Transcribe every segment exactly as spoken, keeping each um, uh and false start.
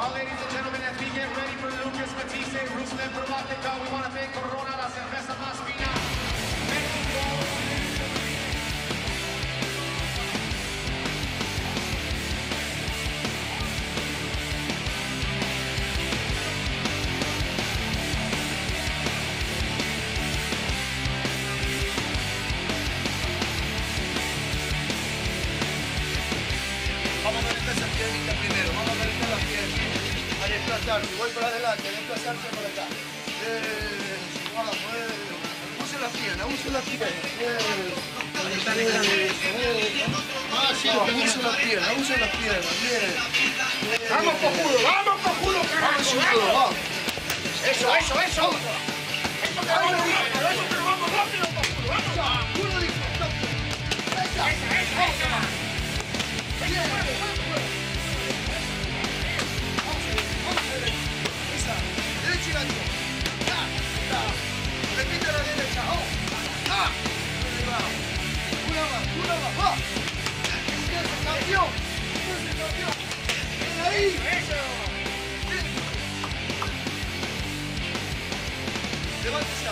Well, ladies and gentlemen, as we get ready for Lucas, Matthysse, Ruslan, Provodnikov, we want to thank Corona, la cerveza más fina, Mexico. Vamos a calentar esa piernita primero, vamos a calentar las piernas. A desplazarse, voy para adelante, a desplazarse para acá. Eh, vamos, eh. Use la pierna, use la pierna. Eh. Ah, sí, use la pierna, use la pierna, bien. Eh. Vamos, cojudo, vamos, cojudo, carajo, vamos. Vamos. Eso, eso, eso. Eso te vamos rápido, eso te vamos rápido, cojudo, vamos. Uno dijo, Esa, esa, esa. Derecha y gancho. Ya, ya. Repite la derecha. Oh. Ah. Una más, una más. Va. Usted es el campeón. Usted es el campeón. Ven ahí. Eso. Levántese.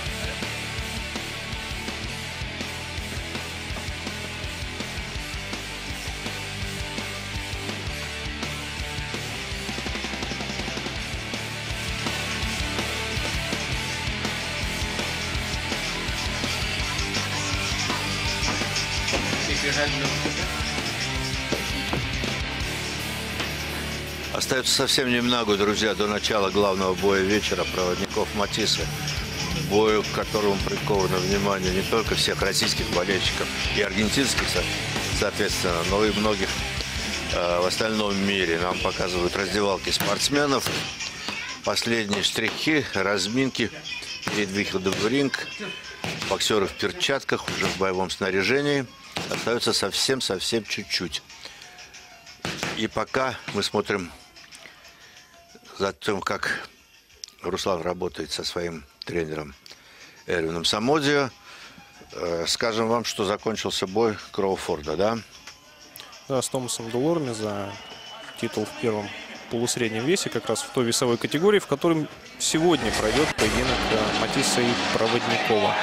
Остается совсем немного, друзья, до начала главного боя вечера. Проводников Matthysse. Бою, к которому приковано внимание не только всех российских болельщиков и аргентинских, соответственно, но и многих э, в остальном мире. Нам показывают раздевалки спортсменов. Последние штрихи, разминки перед выходом в ринг. Боксеры в перчатках, уже в боевом снаряжении. Остается совсем-совсем чуть-чуть. И пока мы смотрим за тем, как Руслан работает со своим тренером Эрвином Самодио, э, скажем вам, что закончился бой Кроуфорда, да? Да, с Томасом Делорми за титул в первом полусреднем весе, как раз в той весовой категории, в которой сегодня пройдет поединок Matthysse и Проводникова.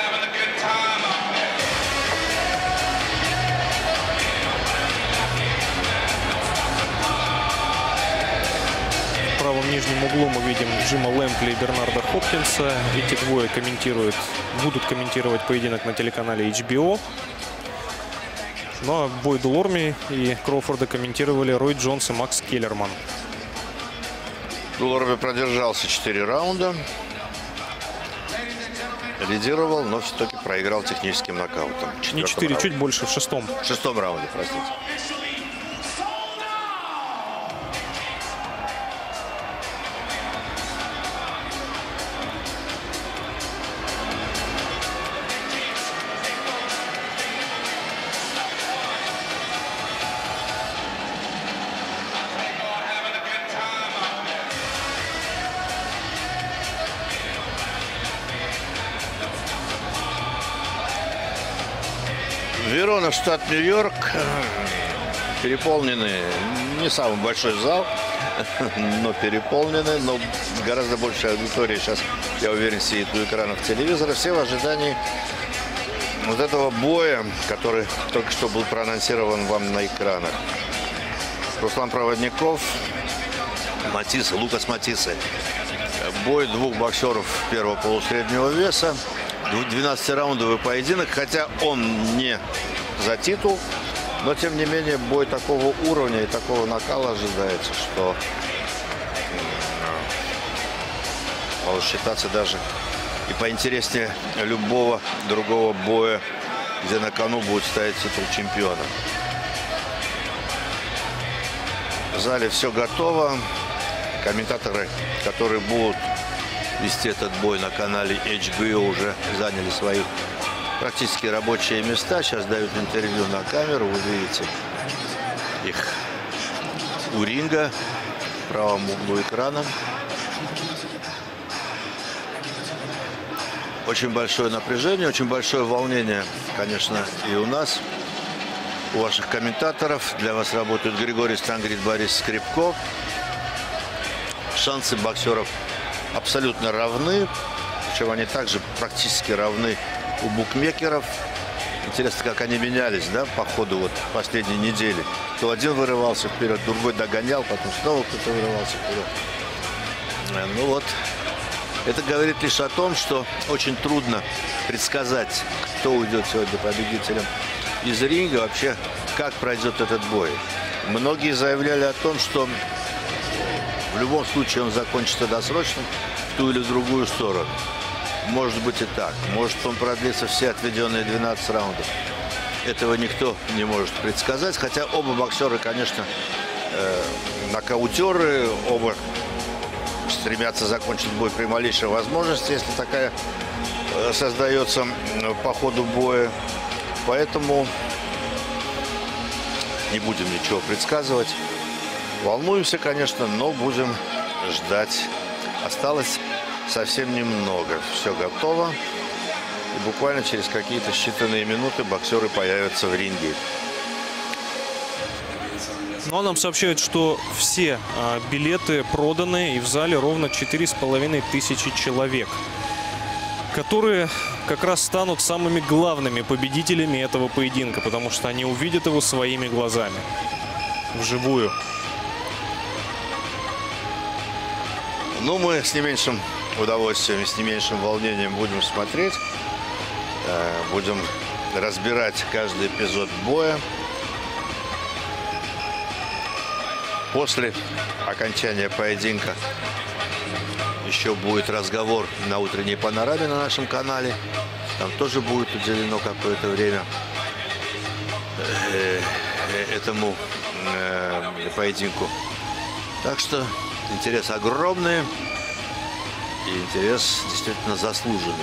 В правом нижнем углу мы видим Джима Лэмпли и Бернарда Хопкинса. Эти двое комментируют, будут комментировать поединок на телеканале эйч би о. Ну а бой Делорми и Кроуфорда комментировали Рой Джонс и Макс Келлерман. Делорми продержался четыре раунда. Лидировал, но все-таки проиграл техническим нокаутом. Не четыре, чуть больше, в шестом. В шестом раунде, простите. Верона, штат Нью-Йорк. Переполненный, не самый большой зал, но переполненный, но гораздо большая аудитория сейчас, я уверен, сидит у экранов телевизора. Все в ожидании вот этого боя, который только что был проанонсирован вам на экранах. Руслан Проводников, Matthysse, Лукас Matthysse. Бой двух боксеров первого полусреднего веса. двенадцатираундовый поединок, хотя он не за титул, но тем не менее бой такого уровня и такого накала ожидается, что может считаться даже и поинтереснее любого другого боя, где на кону будет стоять титул чемпиона. В зале все готово. Комментаторы, которые будут вести этот бой на канале эйч би о, уже заняли свои практически рабочие места. Сейчас дают интервью на камеру. Вы видите их у ринга в правом углу экрана. Очень большое напряжение, очень большое волнение, конечно, и у нас, у ваших комментаторов. Для вас работают Григорий Стангрид, Борис Скрипко. шансы боксеров абсолютно равны. Причем они также практически равны у букмекеров. Интересно, как они менялись, да, по ходу вот последней недели. То один вырывался вперед, другой догонял, потом снова кто-то вырывался вперед. Ну вот, это говорит лишь о том, что очень трудно предсказать, кто уйдет сегодня победителем из ринга, вообще, как пройдет этот бой. Многие заявляли о том, что в любом случае он закончится досрочно в ту или другую сторону. Может быть и так. Может он продлится все отведенные двенадцать раундов. Этого никто не может предсказать. Хотя оба боксера, конечно, э, нокаутеры. Оба стремятся закончить бой при малейшей возможности, если такая э, создается э, по ходу боя. Поэтому не будем ничего предсказывать. Волнуемся, конечно, но будем ждать. Осталось совсем немного. Все готово. И буквально через какие-то считанные минуты боксеры появятся в ринге. Ну а нам сообщают, что все а, билеты проданы, и в зале ровно четыре с половиной тысячи человек, которые как раз станут самыми главными победителями этого поединка, потому что они увидят его своими глазами, вживую. Ну, мы с не меньшим удовольствием и с не меньшим волнением будем смотреть. Будем разбирать каждый эпизод боя. После окончания поединка еще будет разговор на утренней панораме на нашем канале. Там тоже будет уделено какое-то время этому поединку. Так что интерес огромный. И интерес действительно заслуженный.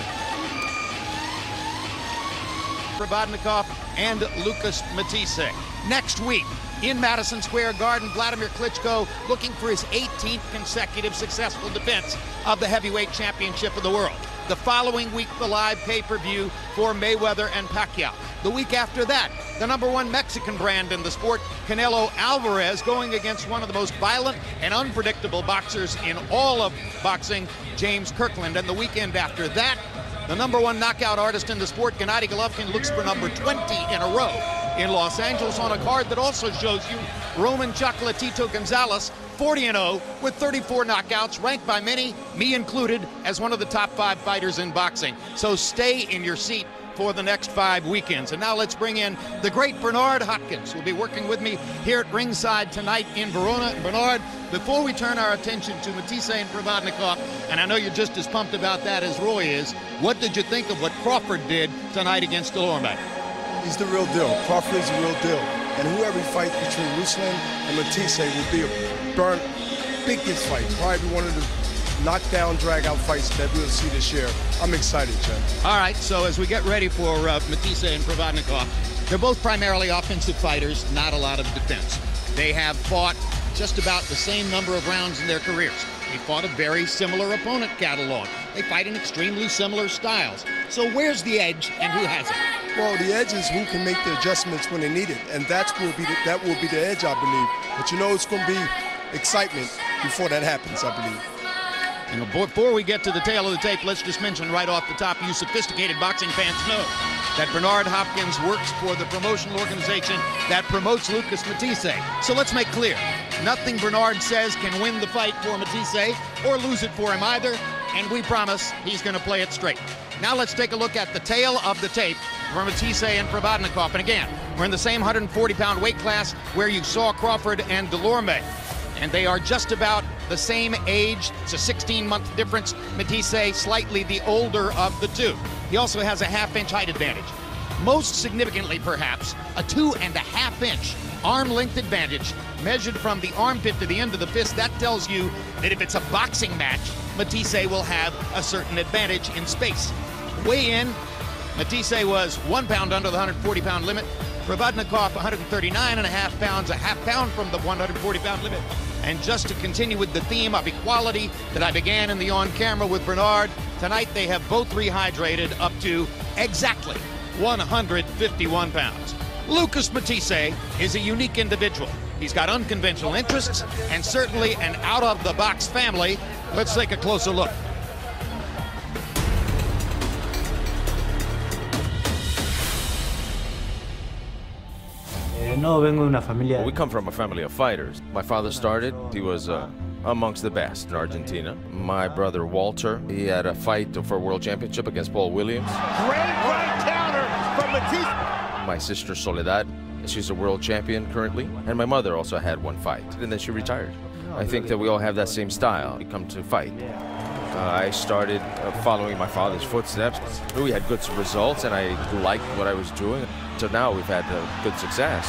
Provodnikov and Lucas Matthysse. Next week in Madison Square Garden, Vladimir Klitschko looking for his eighteenth consecutive successful defense of the heavyweight championship of the world. The following week, the live pay-per-view for Mayweather and Pacquiao. The week after that, the number one Mexican brand in the sport, Canelo Alvarez, going against one of the most violent and unpredictable boxers in all of boxing, James Kirkland. And the weekend after that, the number one knockout artist in the sport, Gennady Golovkin, looks for number twenty in a row in Los Angeles on a card that also shows you Roman Chocolatito Gonzalez, forty and oh with thirty-four knockouts, ranked by many, me included, as one of the top five fighters in boxing. So stay in your seat for the next five weekends. And now let's bring in the great Bernard Hopkins, who will be working with me here at ringside tonight in Verona. Bernard, before we turn our attention to Matthysse and Provodnikov, and I know you're just as pumped about that as Roy is, what did you think of what Crawford did tonight against Delorme? He's the real deal. Crawford is the real deal. And whoever fights between Ruslan and Matthysse will be a burn, biggest fight. Probably one of the knockdown, drag-out fights that we'll see this year. I'm excited, Jen. All right, so as we get ready for uh, Matthysse and Provodnikov, they're both primarily offensive fighters, not a lot of defense. They have fought just about the same number of rounds in their careers. They fought a very similar opponent catalog. They fight in extremely similar styles. So where's the edge and who has it? Well, the edge is who can make the adjustments when they need it, and that's will be the, that will be the edge, I believe. But you know, it's going to be excitement before that happens, I believe. And before we get to the tail of the tape, let's just mention right off the top, you sophisticated boxing fans know that Bernard Hopkins works for the promotional organization that promotes Lucas Matthysse. So let's make clear, nothing Bernard says can win the fight for Matthysse or lose it for him either, and we promise he's going to play it straight. Now let's take a look at the tail of the tape for Matthysse and Provodnikov. And again, we're in the same one forty pound weight class where you saw Crawford and Delorme. And they are just about the same age. It's a sixteen month difference. Matthysse slightly the older of the two. He also has a half inch height advantage. Most significantly, perhaps, a two and a half inch arm length advantage measured from the armpit to the end of the fist. That tells you that if it's a boxing match, Matthysse will have a certain advantage in space. Weigh in, Matthysse was one pound under the one forty pound limit. Provodnikov, one thirty-nine and a half pounds, a half pound from the one forty pound limit. And just to continue with the theme of equality that I began in the on-camera with Bernard, tonight they have both rehydrated up to exactly one fifty-one pounds. Lucas Matthysse is a unique individual. He's got unconventional interests and certainly an out-of-the-box family. Let's take a closer look. We come from a family of fighters. My father started, he was uh, amongst the best in Argentina. My brother Walter, he had a fight for a world championship against Paul Williams. Great right counter from Matthysse. My sister Soledad, she's a world champion currently. And my mother also had one fight, and then she retired. I think that we all have that same style. We come to fight. Uh, I started uh, following my father's footsteps. We had good results, and I liked what I was doing. So now we've had uh, good success.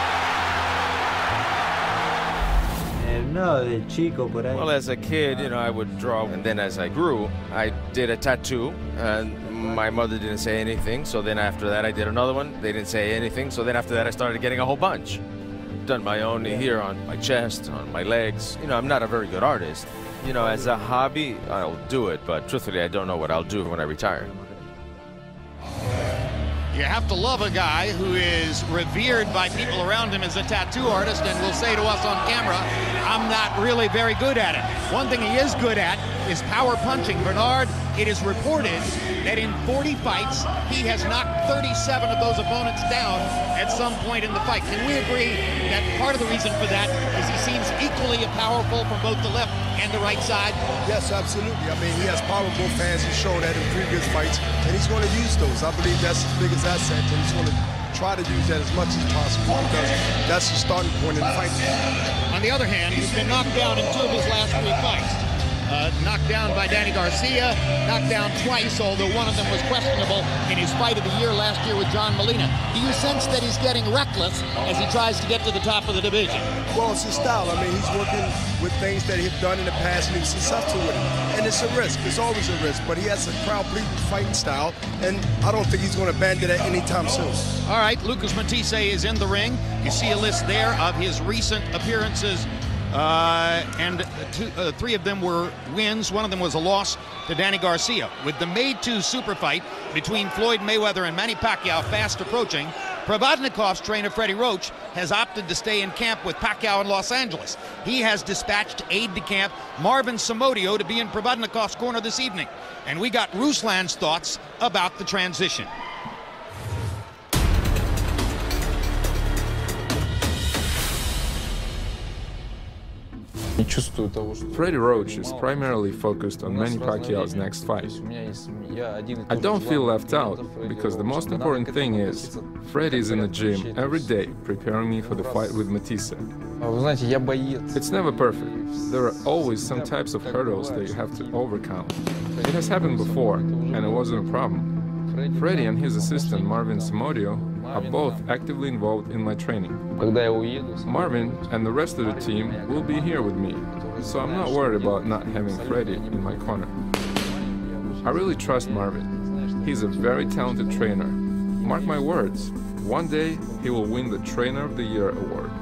Well, as a kid, you know, I would draw, and then as I grew, I did a tattoo, and my mother didn't say anything, so then after that I did another one. They didn't say anything, so then after that I started getting a whole bunch. Done my own here on my chest, on my legs. You know, I'm not a very good artist. You know, as a hobby, I'll do it, but truthfully, I don't know what I'll do when I retire. You have to love a guy who is revered by people around him as a tattoo artist and will say to us on camera, I'm not really very good at it. One thing he is good at is power punching. Bernard, it is reported that in forty fights, he has knocked thirty-seven of those opponents down at some point in the fight. Can we agree that part of the reason for that is he seems equally powerful from both the left and the right side? Yes, absolutely. I mean, he has powerful fans. He's shown that in previous fights, and he's going to use those. I believe that's his biggest asset, and he's going to try to use that as much as possible because that's the starting point in the fight. On the other hand, he's been knocked down in two of his last three fights. Uh, knocked down by Danny Garcia, knocked down twice, although one of them was questionable in his fight of the year last year with John Molina. Do you sense that he's getting reckless as he tries to get to the top of the division? Well, it's his style. I mean, he's working with things that he's done in the past, and he's successful with it. And it's a risk. It's always a risk, but he has a crowd-pleasing fighting style, and I don't think he's going to abandon that anytime soon. All right, Lucas Matthysse is in the ring. You see a list there of his recent appearances. Uh, and two, uh, three of them were wins. One of them was a loss to Danny Garcia. With the May two super fight between Floyd Mayweather and Manny Pacquiao fast approaching, Provodnikov's trainer Freddie Roach has opted to stay in camp with Pacquiao in Los Angeles. He has dispatched aide-de-camp Marvin Somodio to be in Provodnikov's corner this evening. And we got Ruslan's thoughts about the transition. Freddie Roach is primarily focused on Manny Pacquiao's next fight. I don't feel left out, because the most important thing is Freddie is in the gym every day preparing me for the fight with Matthysse. It's never perfect. There are always some types of hurdles that you have to overcome. It has happened before, and it wasn't a problem. Freddie and his assistant Marvin Somodio are both actively involved in my training. Marvin and the rest of the team will be here with me, so I'm not worried about not having Freddie in my corner. I really trust Marvin. He's a very talented trainer. Mark my words, one day he will win the Trainer of the Year award.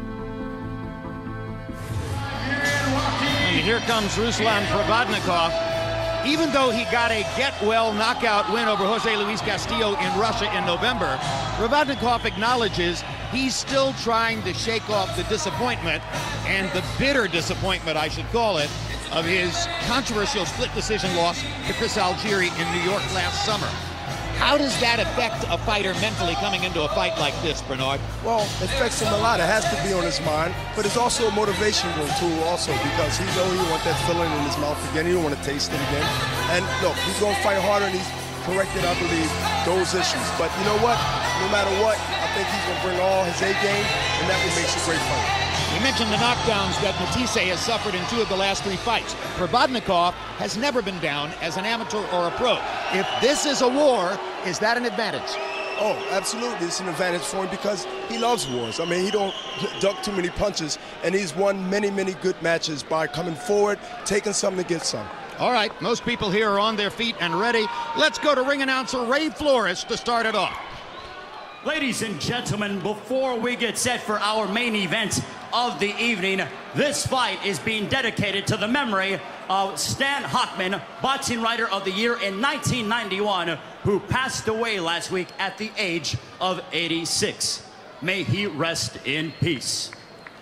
And here comes Ruslan Provodnikov. Even though he got a get-well knockout win over Jose Luis Castillo in Russia in November, Provodnikov acknowledges he's still trying to shake off the disappointment, and the bitter disappointment, I should call it, of his controversial split decision loss to Chris Algieri in New York last summer. How does that affect a fighter mentally coming into a fight like this, Bernard? Well, it affects him a lot. It has to be on his mind, but it's also a motivational tool also because he knows he wants that feeling in his mouth again. He don't want to taste it again. And look, he's going to fight harder, and he's corrected, I believe, those issues. But you know what? No matter what, I think he's going to bring all his A game, and that will make a great fight. We mentioned the knockdowns that Matthysse has suffered in two of the last three fights. Provodnikov has never been down as an amateur or a pro. If this is a war, is that an advantage? Oh, absolutely. It's an advantage for him because he loves wars. I mean, he don't duck too many punches, and he's won many, many good matches by coming forward, taking something to get some. All right, most people here are on their feet and ready. Let's go to ring announcer Ray Flores to start it off. Ladies and gentlemen, before we get set for our main event of the evening, this fight is being dedicated to the memory of Stan Hockman, Boxing Writer of the Year in nineteen ninety-one, who passed away last week at the age of eighty-six. May he rest in peace.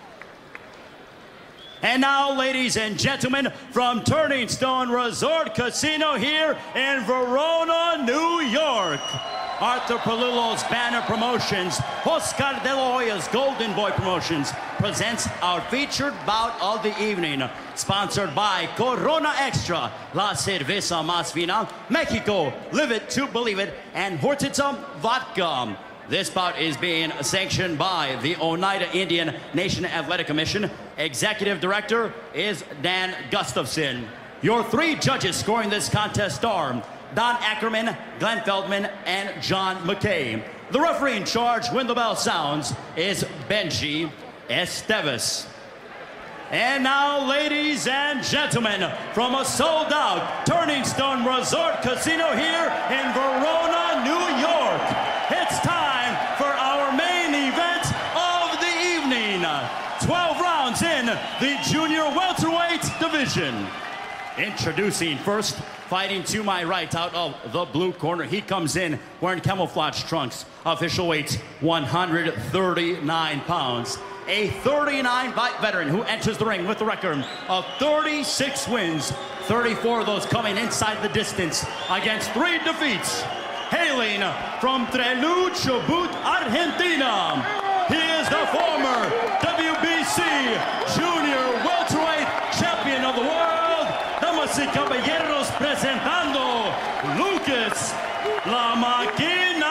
And now, ladies and gentlemen, from Turning Stone Resort Casino here in Verona, New York, Arthur Palillo's Banner Promotions, Oscar De La Hoya's Golden Boy Promotions presents our featured bout of the evening, sponsored by Corona Extra, La Cerveza Más Fina, Mexico, Live It to Believe It, and Hortitza Vodka. This bout is being sanctioned by the Oneida Indian Nation Athletic Commission. Executive Director is Dan Gustafson. Your three judges scoring this contest are Don Ackerman, Glenn Feldman, and John McKay. The referee in charge when the bell sounds is Benji Esteves. And now, ladies and gentlemen, from a sold-out Turning Stone Resort Casino here in Verona, New York, it's time for our main event of the evening. twelve rounds in the junior welterweight division. Introducing first, fighting to my right out of the blue corner. He comes in wearing camouflage trunks. Official weight, one hundred thirty-nine pounds. A thirty-nine fight veteran who enters the ring with a record of thirty-six wins, thirty-four of those coming inside the distance against three defeats. Hailing from Trelew, Chubut, Argentina, he is the former W B C Junior Welterweight Champion of the World. Damas y caballeros, presentando Lucas La Máquina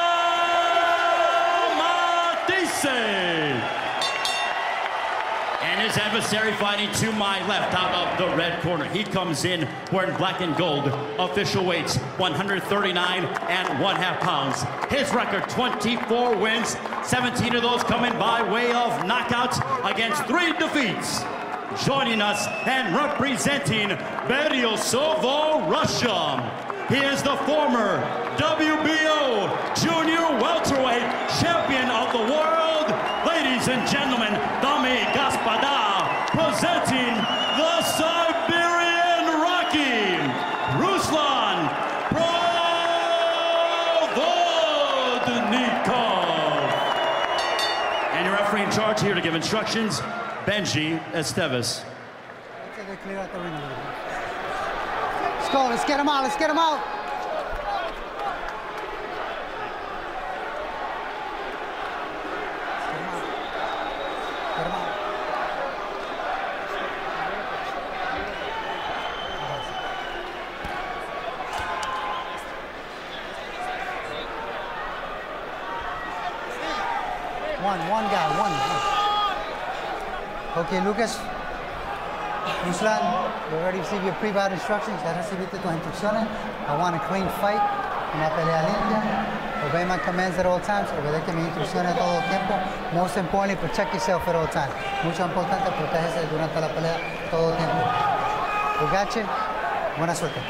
Matthysse. And his adversary fighting to my left out of the red corner. He comes in wearing black and gold. Official weights, one hundred thirty-nine and one half pounds. His record, twenty-four wins, seventeen of those coming by way of knockouts against three defeats. Joining us and representing Beriosovo, Russia, he is the former W B O Junior Welterweight Champion of the World. Ladies and gentlemen, Dami Gaspada, presenting the Siberian Rocky, Ruslan Provodnikov. And your referee in charge here to give instructions, Benji Esteves. Let's go, let's get him out, let's get him out. Get him out. One, one guy, one. Okay, Lucas. Ruslan, you already received your pre-bout instructions. Ya recibiste tus instrucciones. I want a clean fight, una pelea limpia. Obey my commands at all times. Obedece mis instrucciones todo el tiempo. Most importantly, protect yourself at all times. Mucho importante, protégese durante la pelea todo el tiempo. We got you. Buena suerte.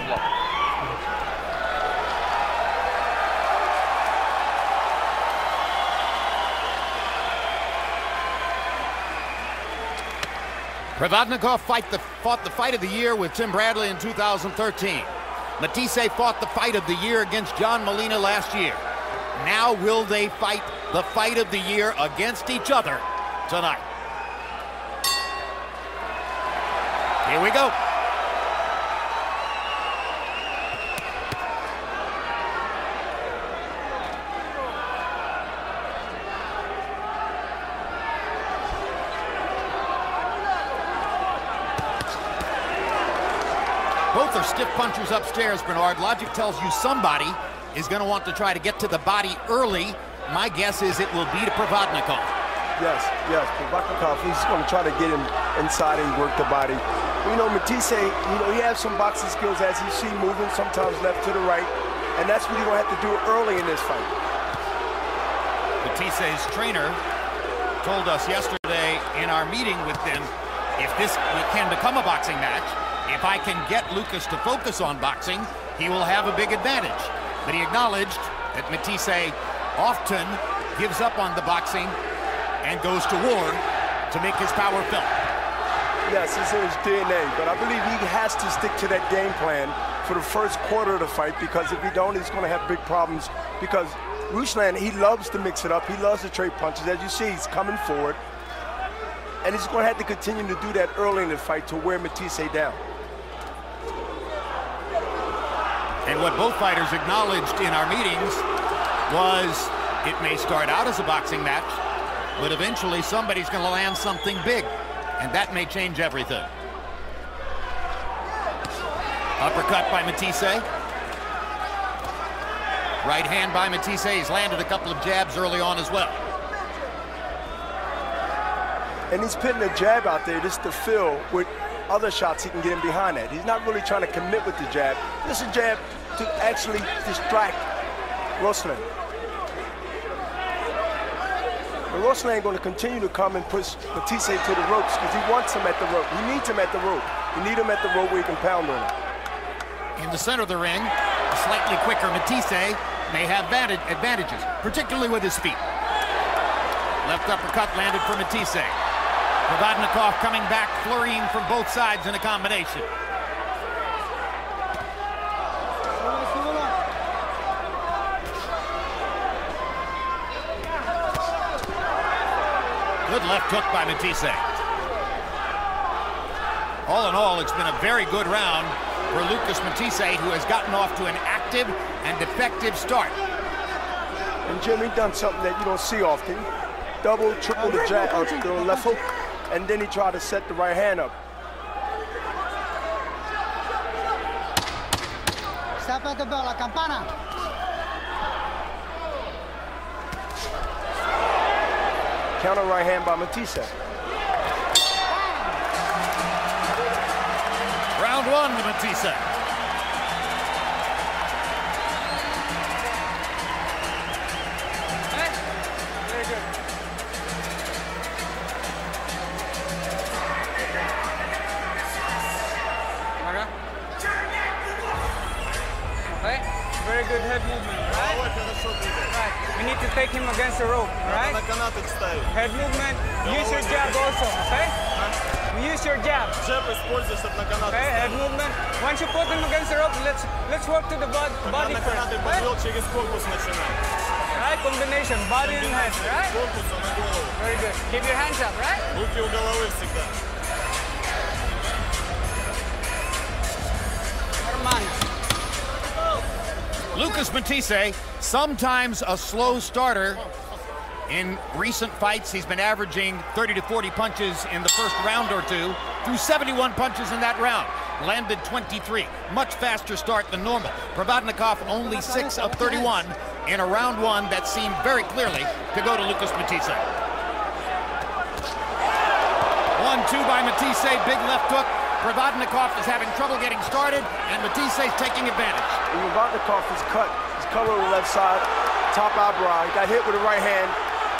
Provodnikov fight the, fought the fight of the year with Tim Bradley in two thousand thirteen. Matthysse fought the fight of the year against John Molina last year. Now will they fight the fight of the year against each other tonight? Here we go. Both are stiff punchers upstairs, Bernard. Logic tells you somebody is going to want to try to get to the body early. My guess is it will be to Provodnikov. Yes, yes, Provodnikov, he's going to try to get him inside and work the body. You know, Matthysse, you know, he has some boxing skills as you see moving, sometimes left to the right, and that's what he's going to have to do early in this fight. Mathisse's trainer told us yesterday in our meeting with them, if this can become a boxing match, if I can get Lucas to focus on boxing, he will have a big advantage. But he acknowledged that Matthysse often gives up on the boxing and goes to war to make his power felt. Yes, it's in his D N A, but I believe he has to stick to that game plan for the first quarter of the fight, because if he don't, he's going to have big problems, because Ruslan, he loves to mix it up. He loves to trade punches. As you see, he's coming forward. and he's going to have to continue to do that early in the fight to wear Matthysse down. And what both fighters acknowledged in our meetings was it may start out as a boxing match, but eventually somebody's going to land something big, and that may change everything. Uppercut by Matthysse. Right hand by Matthysse. He's landed a couple of jabs early on as well. And he's putting a jab out there just to fill with other shots he can get in behind that. He's not really trying to commit with the jab. This is a jab to actually distract Ruslan. But Ruslan ain't going to continue to come and push Matthysse to the ropes because he wants him at the rope. He needs him at the rope. You need him at the rope where he can pound on him. In the center of the ring, a slightly quicker Matthysse may have advantages, particularly with his feet. Left uppercut landed for Matthysse. Provodnikov coming back, flurrying from both sides in a combination. Good left hook by Matthysse. All in all, it's been a very good round for Lucas Matthysse, who has gotten off to an active and effective start. And Jim, he done something that you don't see often. Double, triple the jab, uh, the left hook, and then he tried to set the right hand up. Step at the bell, la campana. Counter right hand by Matthysse. Round one to Matthysse. Very good. Okay. Very good head movement, right? Right. We need to take him against the rope, right? Head movement. Use your jab also, okay? Use your jab. Okay, head movement. Once you put him against the rope, let's let's work to the bod body first. Right? Right, combination, body and head, right? Very good. Keep your hands up, right? Lucas Matthysse, sometimes a slow starter. In recent fights, he's been averaging thirty to forty punches in the first round or two, threw seventy-one punches in that round, landed twenty-three. Much faster start than normal. Provodnikov only six of thirty-one in a round one that seemed very clearly to go to Lucas Matthysse. one two by Matthysse, big left hook. Provodnikov is having trouble getting started, and Matthysse is taking advantage. Provodnikov is cut. He's covered on the left side, top eyebrow. He got hit with the right hand.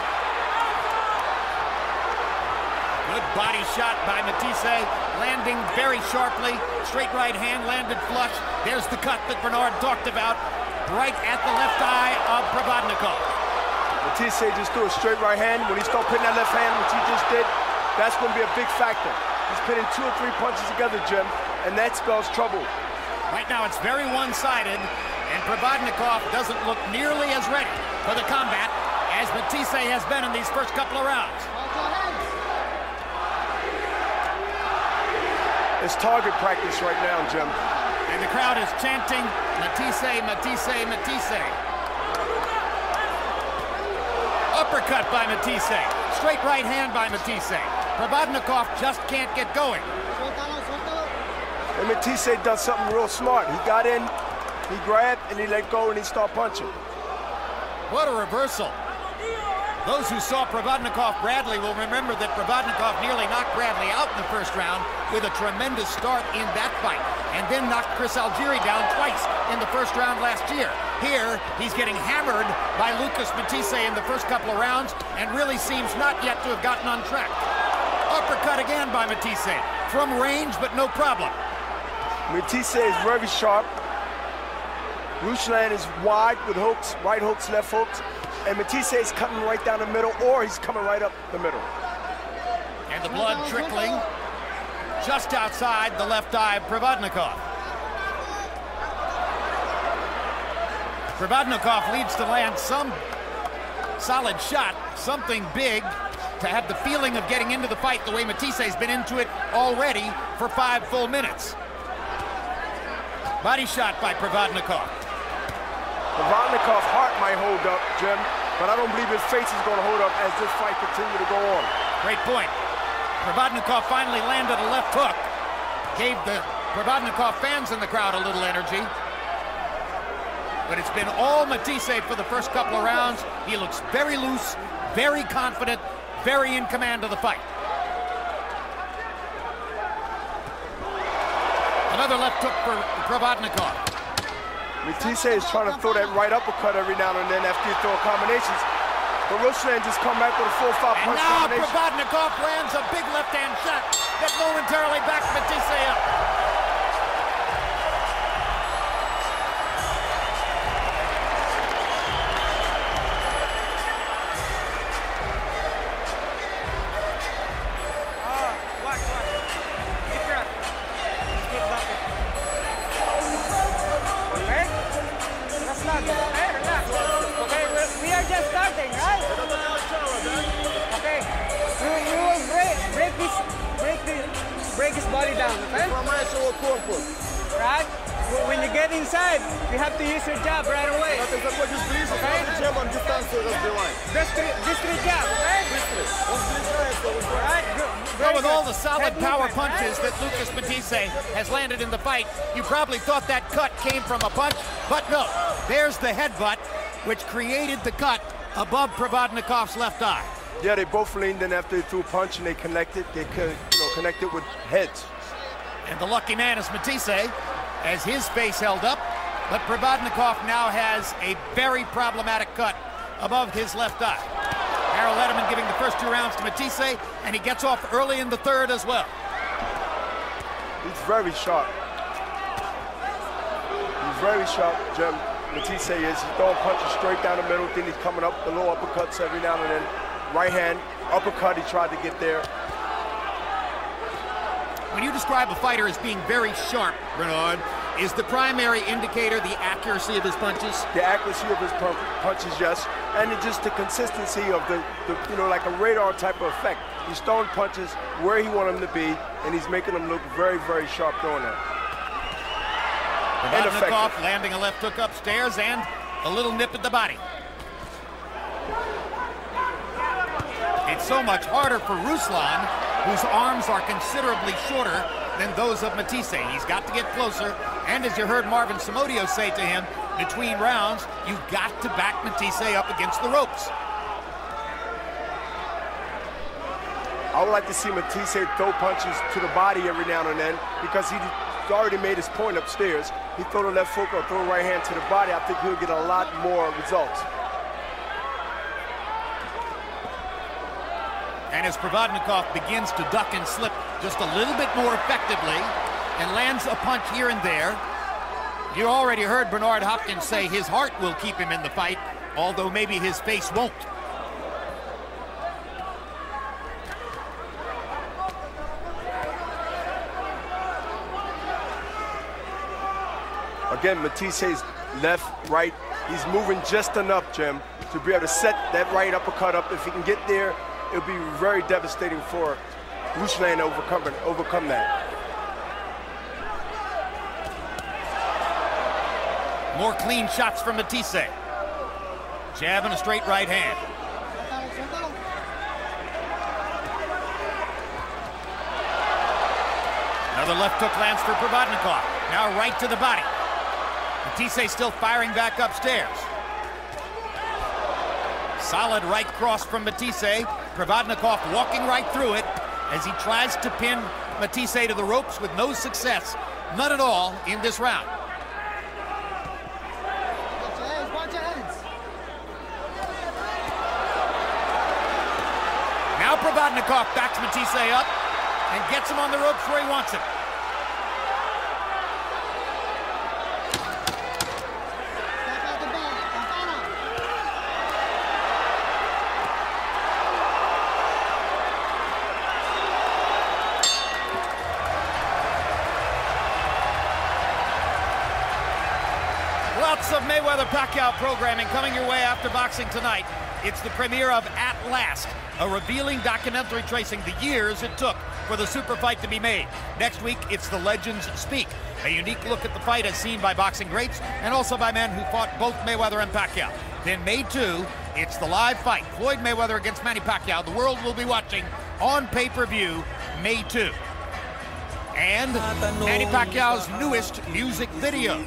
Good body shot by Matthysse, landing very sharply. Straight right hand landed flush. There's the cut that Bernard talked about, right at the left eye of Provodnikov. Matthysse just threw a straight right hand. When he started putting that left hand, which he just did, that's going to be a big factor. He's pitting two or three punches together, Jim, and that spells trouble. Right now it's very one-sided, and Provodnikov doesn't look nearly as ready for the combat as Matthysse has been in these first couple of rounds. It's target practice right now, Jim. And the crowd is chanting, Matthysse, Matthysse, Matthysse. Uppercut by Matthysse. Straight right hand by Matthysse. Provodnikov just can't get going. And Matthysse does something real smart. He got in, he grabbed, and he let go, and he started punching. What a reversal. Those who saw Provodnikov Bradley will remember that Provodnikov nearly knocked Bradley out in the first round with a tremendous start in that fight, and then knocked Chris Algieri down twice in the first round last year. Here, he's getting hammered by Lucas Matthysse in the first couple of rounds and really seems not yet to have gotten on track. Uppercut again by Matthysse, from range, but no problem. Matthysse is very sharp. Ruslan is wide with hooks, right hooks, left hooks. And Matthysse is cutting right down the middle, or he's coming right up the middle. And the blood trickling just outside the left eye of Provodnikov. Provodnikov leads to land some solid shot, something big, to have the feeling of getting into the fight the way Matthisse's been into it already for five full minutes. Body shot by Provodnikov. Provodnikov's heart might hold up, Jim, but I don't believe his face is going to hold up as this fight continues to go on. Great point. Provodnikov finally landed a left hook. Gave the Provodnikov fans in the crowd a little energy. But it's been all Matthysse for the first couple of rounds. He looks very loose, very confident, very in command of the fight. Another left hook for Provodnikov. Matthysse is trying to throw that right uppercut every now and then after you throw combinations. But Ruslan just come back with a four five punch combination. combination. And now Provodnikov lands a big left-hand shot that momentarily backs Matthysse up. Break his body down, okay? Right? When you get inside, you have to use your jab right away. Okay? Just three, just three jab, okay? Right? Good. Well, with all the solid power punches that Lucas Matthysse has landed in the fight, you probably thought that cut came from a punch, but no. There's the headbutt, which created the cut above Provodnikov's left eye. Yeah, they both leaned in after they threw a punch and they connected. They could, you know, connected with heads. And the lucky man is Matthysse, as his face held up, but Provodnikov now has a very problematic cut above his left eye. Harold Letterman giving the first two rounds to Matthysse, and he gets off early in the third as well. He's very sharp. He's very sharp, Jim. Matthysse is. He's throwing punches straight down the middle, then he's coming up the low uppercuts every now and then. Right hand, uppercut, he tried to get there. When you describe a fighter as being very sharp, Bernard, is the primary indicator the accuracy of his punches? The accuracy of his punches, yes. And it's just the consistency of the, the, you know, like a radar type of effect. He's throwing punches where he wants them to be, and he's making them look very, very sharp doing that. Provodnikov landing a left hook upstairs and a little nip at the body. It's so much harder for Ruslan, whose arms are considerably shorter than those of Matthysse. He's got to get closer, and as you heard Marvin Somodio say to him, between rounds, you've got to back Matthysse up against the ropes. I would like to see Matthysse throw punches to the body every now and then, because he's already made his point upstairs. He throw the left hook or throw the right hand to the body. I think he'll get a lot more results. And as Provodnikov begins to duck and slip just a little bit more effectively and lands a punch here and there, you already heard Bernard Hopkins say his heart will keep him in the fight, although maybe his face won't. Again, Matthisse's left, right, he's moving just enough, Jim, to be able to set that right uppercut up. If he can get there, it'll be very devastating for Ruslan to overcome, overcome that. More clean shots from Matthysse. Jab and a straight right hand. Another left hook lands for Provodnikov. Now right to the body. Matthysse still firing back upstairs. Solid right cross from Matthysse. Provodnikov walking right through it as he tries to pin Matthysse to the ropes with no success. None at all in this round. Now Provodnikov backs Matthysse up and gets him on the ropes where he wants him. Lots of Mayweather-Pacquiao programming coming your way after boxing tonight. It's the premiere of At Last, a revealing documentary tracing the years it took for the super fight to be made. Next week, it's The Legends Speak, a unique look at the fight as seen by boxing greats and also by men who fought both Mayweather and Pacquiao. Then May second, it's the live fight, Floyd Mayweather against Manny Pacquiao. The world will be watching on pay-per-view May second. And Manny Pacquiao's newest music video.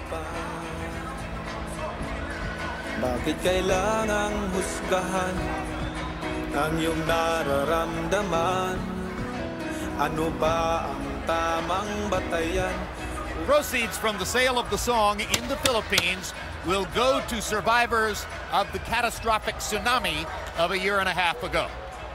Bakit kailangang husgahan ang iyong nararamdaman? Ano ba ang tamang batayan? Proceeds from the sale of the song in the Philippines will go to survivors of the catastrophic tsunami of a year and a half ago.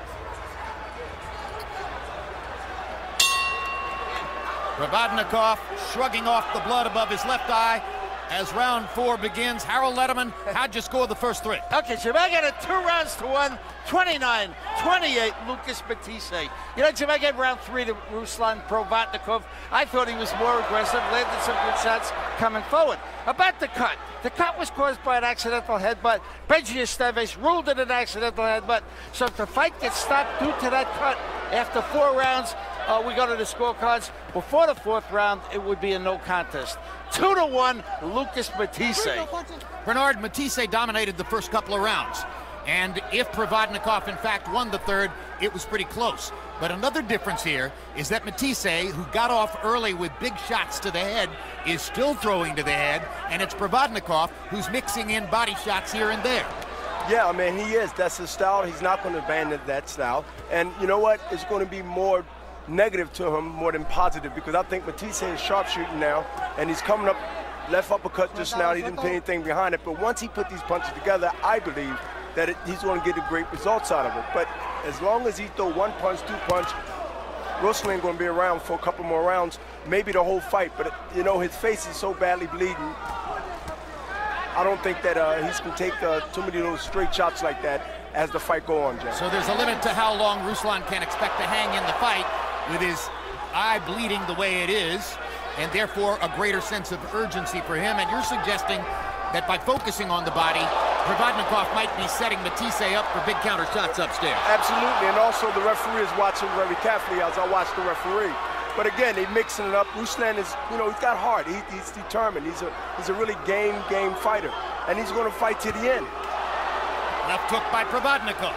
Provodnikov shrugging off the blood above his left eye as round four begins. Harold Letterman, how'd you score the first three? Okay, Jamaica had two rounds to one, twenty-nine twenty-eight, Lucas Matthysse. You know, Jamaica had round three to Ruslan Provodnikov. I thought he was more aggressive, landed some good shots coming forward. About the cut. The cut was caused by an accidental headbutt. Benji Esteves ruled it an accidental headbutt. So if the fight gets stopped due to that cut after four rounds, Uh, we go to the scorecards. Before the fourth round, it would be a no contest. Two to one, Lucas Matthysse. Bernard, Matthysse dominated the first couple of rounds. And if Provodnikov, in fact, won the third, it was pretty close. But another difference here is that Matthysse, who got off early with big shots to the head, is still throwing to the head. And it's Provodnikov who's mixing in body shots here and there. Yeah, I mean, he is. That's his style. He's not going to abandon that style. And you know what? It's going to be more negative to him more than positive, because I think Matthysse is sharpshooting now, and he's coming up left uppercut just now. He didn't put anything behind it, but once he put these punches together, I believe that it, he's going to get the great results out of it. But as long as he throw one punch, two punch, Ruslan going to be around for a couple more rounds, maybe the whole fight. But you know, his face is so badly bleeding. I don't think that uh, he's going to take uh, too many of those straight shots like that as the fight go on, Jay. So there's a limit to how long Ruslan can expect to hang in the fight with his eye bleeding the way it is, and therefore a greater sense of urgency for him. And you're suggesting that by focusing on the body, Provodnikov might be setting Matthysse up for big counter shots upstairs. Absolutely, and also the referee is watching very carefully as I watch the referee. But again, they're mixing it up. Ruslan is, you know, he's got heart. He, he's determined. He's a, he's a really game, game fighter, and he's going to fight to the end. Left hook by Provodnikov.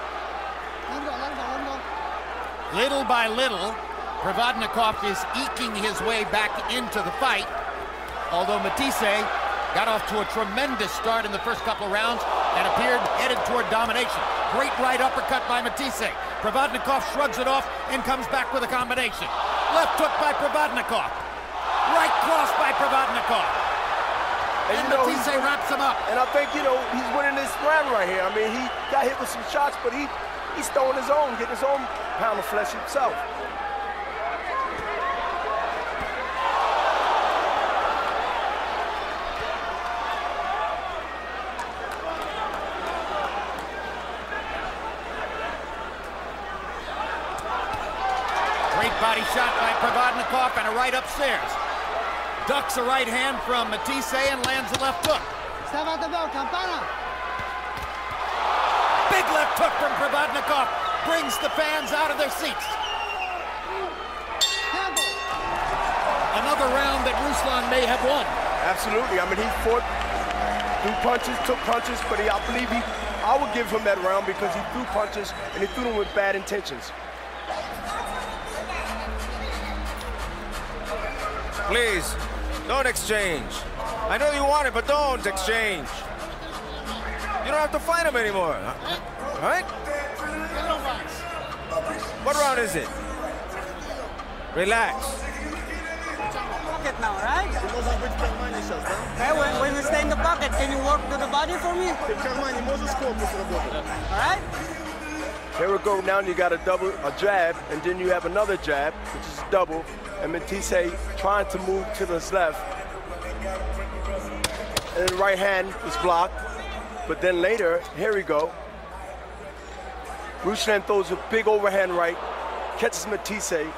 Little by little, Provodnikov is eking his way back into the fight, although Matthysse got off to a tremendous start in the first couple of rounds and appeared headed toward domination. Great right uppercut by Matthysse. Provodnikov shrugs it off and comes back with a combination. Left hook by Provodnikov. Right cross by Provodnikov. And, and Matthysse wraps him up. And I think, you know, he's winning this round right here. I mean, he got hit with some shots, but he he's throwing his own, getting his own pound of flesh himself. Great body shot by Provodnikov and a right upstairs. Ducks a right hand from Matthysse and lands a left hook. Big left hook from Provodnikov brings the fans out of their seats. Another round that Ruslan may have won. Absolutely. I mean, he fought, threw punches, took punches, but he, I believe he, I would give him that round because he threw punches and he threw them with bad intentions. Please, don't exchange. I know you want it, but don't exchange. You don't have to fight him anymore. All right? What round is it? Relax. Pocket now, right? Hey, when, when you stay in the pocket, can you work to the body for me? All right? Here we go. Now you got a double, a jab, and then you have another jab, which is double. And Matthysse trying to move to his left. And the right hand is blocked. But then later, here we go. Ruslan throws a big overhand right, catches Matthysse.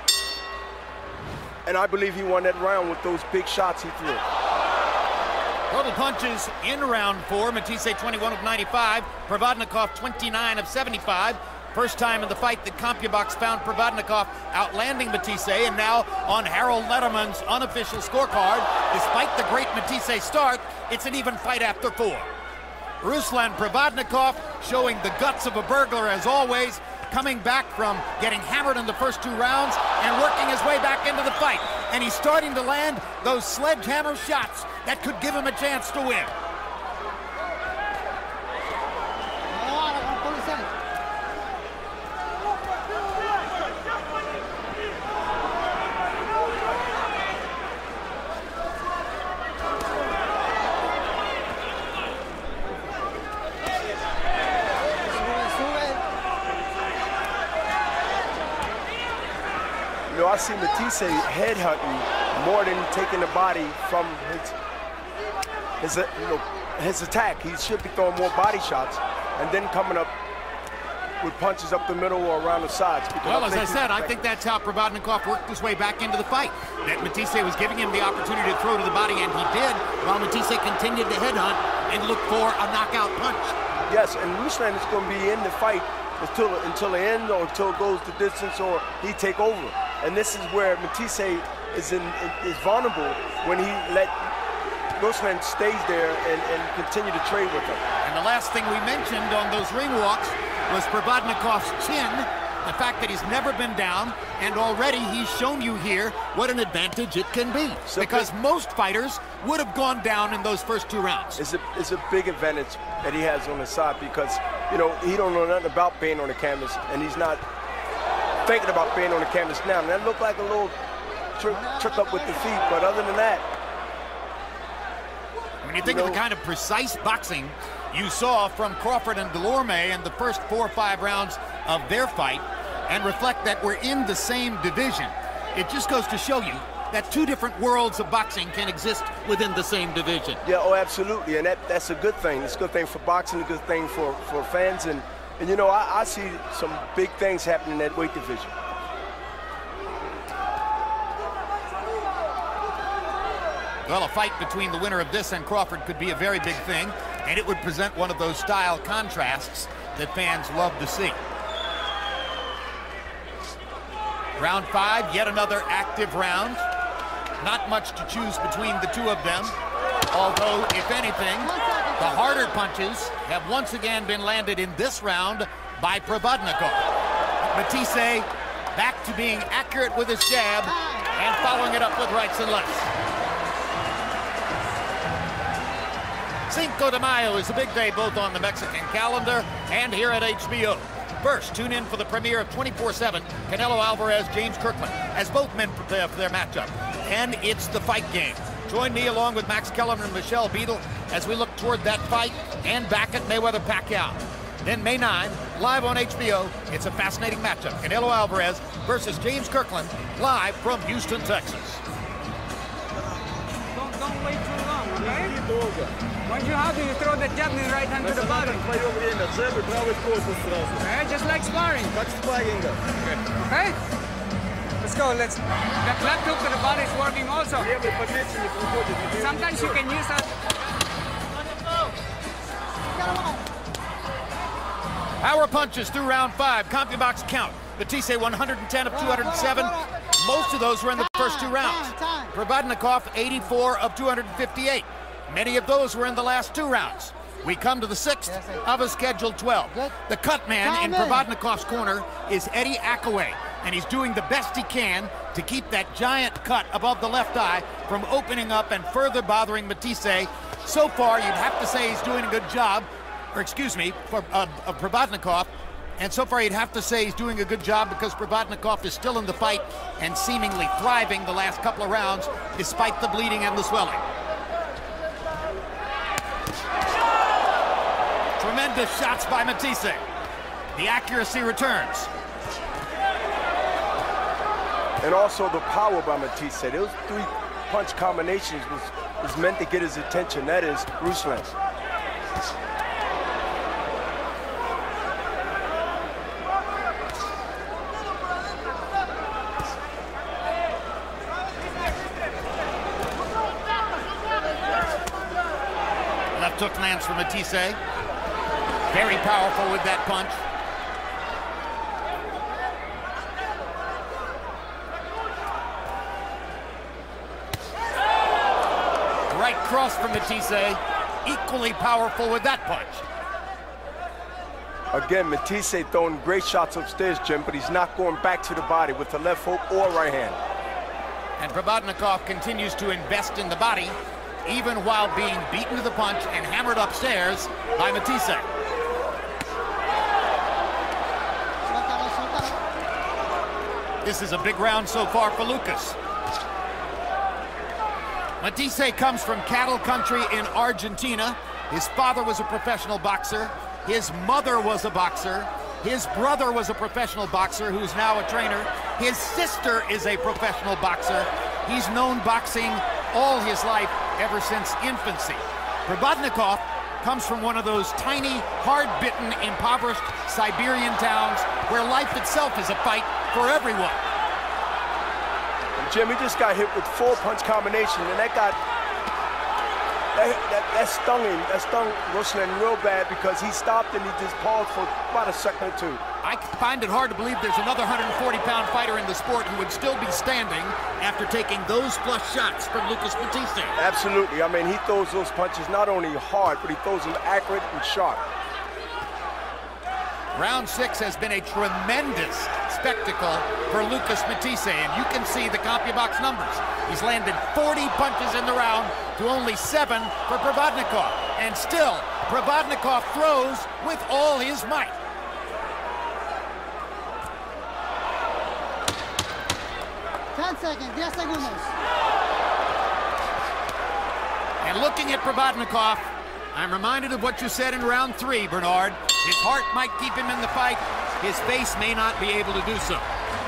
And I believe he won that round with those big shots he threw. Total punches in round four. Matthysse twenty-one of ninety-five. Provodnikov twenty-nine of seventy-five. First time in the fight that CompuBox found Provodnikov outlanding Matthysse, and now on Harold Letterman's unofficial scorecard, despite the great Matthysse start, it's an even fight after four. Ruslan Provodnikov showing the guts of a burglar as always, coming back from getting hammered in the first two rounds and working his way back into the fight. And he's starting to land those sledgehammer shots that could give him a chance to win. You know, I see Matthysse headhunting more than taking the body from his, his, you know, his attack. He should be throwing more body shots and then coming up with punches up the middle or around the sides. Well, as I said, I think that's how Provodnikov worked his way back into the fight. That Matthysse was giving him the opportunity to throw to the body, and he did, while Matthysse continued to headhunt and look for a knockout punch. Yes, and Ruslan is going to be in the fight until, until the end, or until it goes the distance, or he take over. And this is where Matthysse is, in, is vulnerable when he let Ruslan stays there and, and continue to trade with him. And the last thing we mentioned on those ring walks was Provodnikov's chin, the fact that he's never been down, and already he's shown you here what an advantage it can be. So because big, most fighters would have gone down in those first two rounds. It's a, it's a big advantage that he has on his side because, you know, he don't know nothing about being on the canvas, and he's not thinking about being on the canvas now. And that looked like a little trick, trick up with the feet, but other than that, when you think you know, of the kind of precise boxing you saw from Crawford and Delorme in the first four or five rounds of their fight, and reflect that we're in the same division, it just goes to show you that two different worlds of boxing can exist within the same division. Yeah, oh, absolutely, and that, that's a good thing. It's a good thing for boxing, a good thing for, for fans, and, and you know, I, I see some big things happening in that weight division. Well, a fight between the winner of this and Crawford could be a very big thing, and it would present one of those style contrasts that fans love to see. Round five, yet another active round. Not much to choose between the two of them, although, if anything, the harder punches have once again been landed in this round by Provodnikov. Matthysse back to being accurate with his jab and following it up with rights and lefts. Cinco de Mayo is a big day both on the Mexican calendar and here at H B O. First, tune in for the premiere of twenty-four seven, Canelo Alvarez, James Kirkland, as both men prepare for their matchup. And it's the fight game. Join me along with Max Kellerman and Michelle Beadle as we look toward that fight and back at Mayweather-Pacquiao. Then May ninth, live on H B O, it's a fascinating matchup. Canelo Alvarez versus James Kirkland, live from Houston, Texas. Don't, don't wait too long, okay? Once you have to, you throw the jab and right hand to the body. Okay, just like sparring. Okay? Let's go, let's... That left hook to the body is working also. Sometimes you can use that. Power punches through round five, CompuBox count. Matthysse one hundred ten of two hundred seven. Most of those were in the first two rounds. Provodnikov eighty-four of two hundred fifty-eight. Many of those were in the last two rounds. We come to the sixth of a scheduled twelve. The cut man in Provodnikov's corner is Eddie Akaway, and he's doing the best he can to keep that giant cut above the left eye from opening up and further bothering Matthysse. So far, you'd have to say he's doing a good job, or excuse me, for uh, uh, Provodnikov. And so far, you'd have to say he's doing a good job because Provodnikov is still in the fight and seemingly thriving the last couple of rounds, despite the bleeding and the swelling. Tremendous shots by Matthysse. The accuracy returns. And also the power by Matthysse. Those three punch combinations was, was meant to get his attention. That is Ruslan. Left hook lands for Matthysse. Very powerful with that punch. Right cross from Matthysse, equally powerful with that punch. Again, Matthysse throwing great shots upstairs, Jim, but he's not going back to the body with the left hook or right hand. And Provodnikov continues to invest in the body, even while being beaten to the punch and hammered upstairs by Matthysse. This is a big round so far for Lucas. Matthysse comes from cattle country in Argentina. His father was a professional boxer. His mother was a boxer. His brother was a professional boxer who's now a trainer. His sister is a professional boxer. He's known boxing all his life, ever since infancy. Provodnikov comes from one of those tiny, hard-bitten, impoverished Siberian towns where life itself is a fight for everyone. And Jim, he just got hit with four punch combination, and that got that, that, that stung him. That stung Ruslan real bad because he stopped and he just paused for about a second or two. I find it hard to believe there's another one hundred forty pound fighter in the sport who would still be standing after taking those flush shots from Lucas Matthysse. Absolutely. I mean, he throws those punches not only hard, but he throws them accurate and sharp. Round six has been a tremendous spectacle for Lucas Matthysse, and you can see the CompuBox numbers. He's landed forty punches in the round to only seven for Provodnikov, and still, Provodnikov throws with all his might. ten seconds, ten segundos. And looking at Provodnikov, I'm reminded of what you said in round three, Bernard. His heart might keep him in the fight. His face may not be able to do so.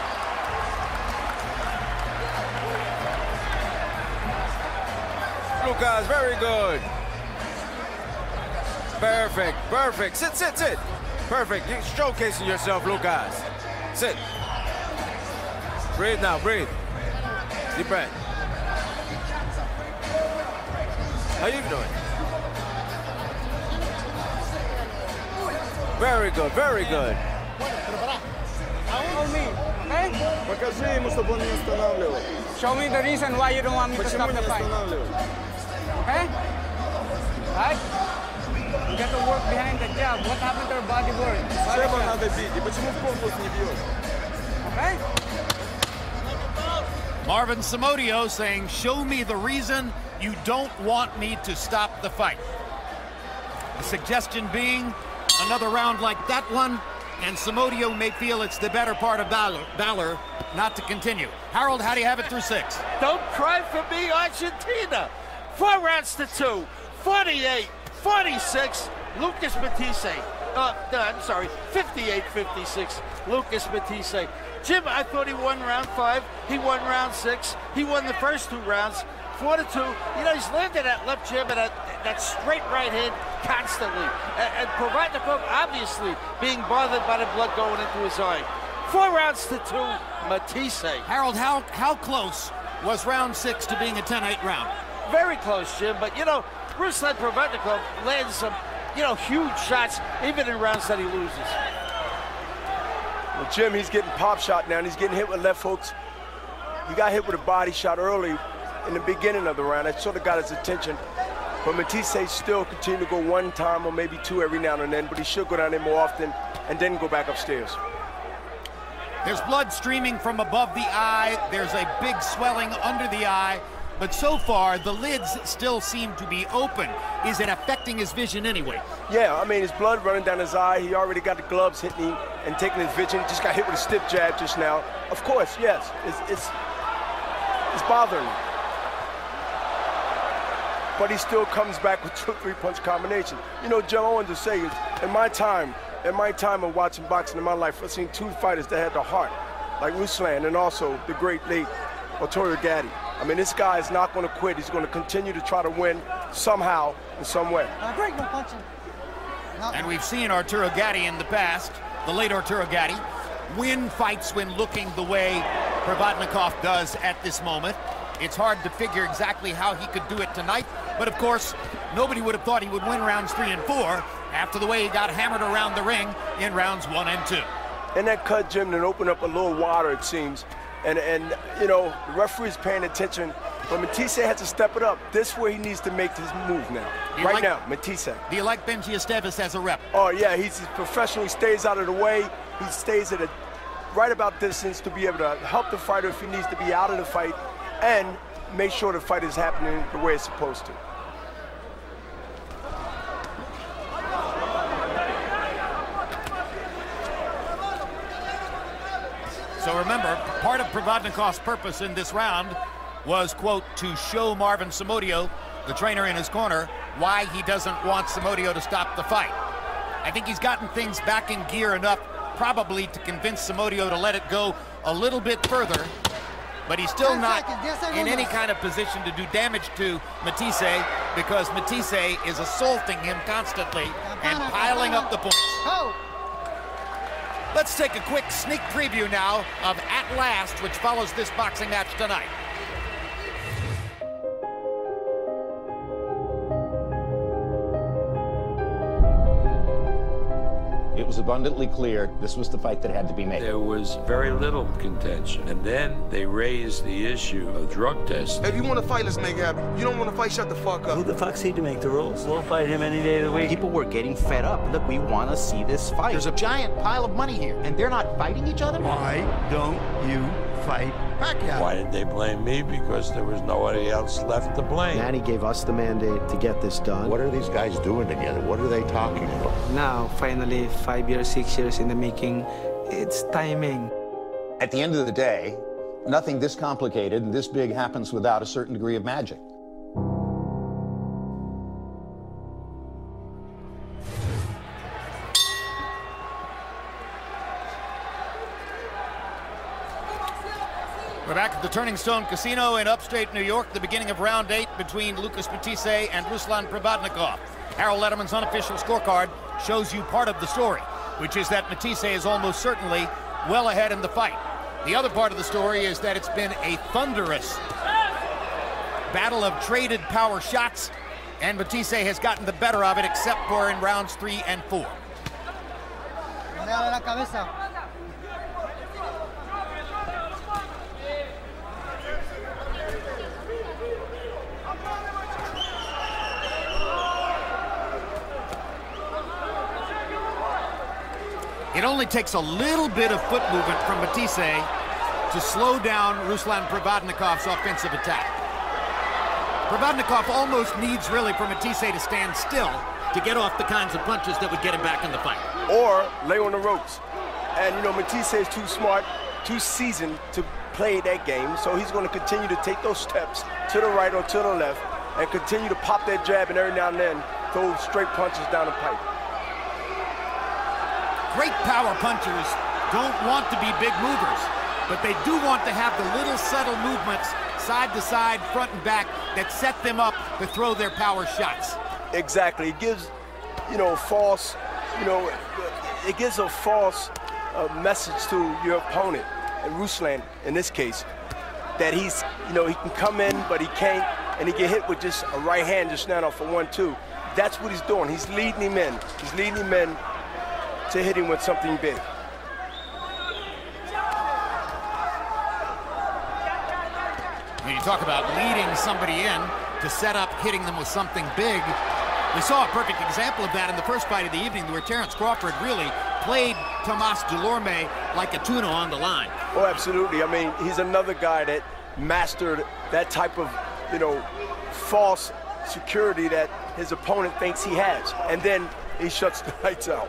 Lucas, very good. Perfect, perfect. Sit, sit, sit. Perfect. You're showcasing yourself, Lucas. Sit. Breathe now, breathe. Deep breath. How you doing? Very good, very good. Show me, okay? Покажи ему, чтобы он не останавливал. Show me the reason why you don't want me to stop the fight. Okay? Right? You got to work behind the jab. What happened to your body work? Шеба надо бить. И почему в корпус не бьешь? Okay? Marvin Samodio saying, show me the reason you don't want me to stop the fight. The suggestion being another round like that one, and Samodio may feel it's the better part of valor, valor not to continue. Harold, how do you have it through six? Don't cry for me, Argentina. Four rounds to two, forty-eight forty-six, Lucas Matthysse. Uh, no, I'm sorry, fifty-eight fifty-six, Lucas Matthysse. Jim, I thought he won round five. He won round six. He won the first two rounds, four to two. You know, he's landed that left jab and that, that straight right hand constantly. And, and Provodnikov obviously being bothered by the blood going into his eye. Four rounds to two, Matthysse. Harold, how, how close was round six to being a ten eight round? Very close, Jim, but you know, Ruslan Provodnikov lands some, you know, huge shots, even in rounds that he loses. Well, Jim, he's getting pop shot now, and he's getting hit with left hooks. He got hit with a body shot early in the beginning of the round. That sort of got his attention. But Matthysse still continue to go one time or maybe two every now and then, but he should go down there more often and then go back upstairs. There's blood streaming from above the eye. There's a big swelling under the eye. But so far, the lids still seem to be open. Is it affecting his vision anyway? Yeah, I mean, his blood running down his eye. He already got the gloves hitting him and taking his vision. He just got hit with a stiff jab just now. Of course, yes, it's, it's, it's bothering him. But he still comes back with two, three punch combination. You know, Jim, I wanted to say, in my time, in my time of watching boxing in my life, I've seen two fighters that had the heart, like Ruslan and also the great late Arturo Gatti. I mean, this guy is not going to quit. He's going to continue to try to win somehow, in some way. And we've seen Arturo Gatti in the past, the late Arturo Gatti, win fights when looking the way Provodnikov does at this moment. It's hard to figure exactly how he could do it tonight, but of course, nobody would have thought he would win rounds three and four after the way he got hammered around the ring in rounds one and two. And that cut, Jim, then opened up a little wider, it seems. And, and you know, the referee's paying attention. But Matthysse has to step it up. This is where he needs to make his move now. Right like, now, Matthysse. Do you like Benji Esteves as a rep? Oh, yeah, he's, he's professional. He stays out of the way. He stays at a right about distance to be able to help the fighter if he needs to be out of the fight and make sure the fight is happening the way it's supposed to. So remember, part of Provodnikov's purpose in this round was, quote, to show Marvin Somodio, the trainer in his corner, why he doesn't want Somodio to stop the fight. I think he's gotten things back in gear enough probably to convince Somodio to let it go a little bit further, but he's still not in any kind of position to do damage to Matthysse because Matthysse is assaulting him constantly and piling up the points. Let's take a quick sneak preview now of At Last, which follows this boxing match tonight. It was abundantly clear this was the fight that had to be made. There was very little contention. And then they raised the issue of drug testing. If you want to fight, let's make it happen. You don't want to fight, shut the fuck up. Who the fuck's he to make the rules? We'll fight him any day of the week. People were getting fed up. Look, we want to see this fight. There's a giant pile of money here, and they're not fighting each other? Why don't you fight Pacquiao? Why did they blame me? Because there was nobody else left to blame. Manny gave us the mandate to get this done. What are these guys doing together? What are they talking about? Now, finally, five years, six years in the making, it's timing. At the end of the day, nothing this complicated and this big happens without a certain degree of magic. We're back at the Turning Stone Casino in upstate New York, the beginning of round eight between Lucas Matthysse and Ruslan Provodnikov. Harold Letterman's unofficial scorecard shows you part of the story, which is that Matthysse is almost certainly well ahead in the fight. The other part of the story is that it's been a thunderous battle of traded power shots, and Matthysse has gotten the better of it, except for in rounds three and four. It only takes a little bit of foot movement from Matthysse to slow down Ruslan Provodnikov's offensive attack. Provodnikov almost needs really for Matthysse to stand still to get off the kinds of punches that would get him back in the fight. Or lay on the ropes. And, you know, Matthysse is too smart, too seasoned to play that game, so he's going to continue to take those steps to the right or to the left and continue to pop that jab and every now and then throw straight punches down the pipe. Great power punchers don't want to be big movers, but they do want to have the little subtle movements side to side, front and back, that set them up to throw their power shots. Exactly. It gives, you know, false, you know, it gives a false uh, message to your opponent, and Ruslan in this case, that he's, you know, he can come in, but he can't, and he get hit with just a right hand just now for one, two. That's what he's doing. He's leading him in. He's leading him in to hit him with something big. When you talk about leading somebody in to set up hitting them with something big, we saw a perfect example of that in the first fight of the evening where Terrence Crawford really played Tomas Delorme like a tuna on the line. Oh, absolutely. I mean, he's another guy that mastered that type of, you know, false security that his opponent thinks he has. And then he shuts the lights out.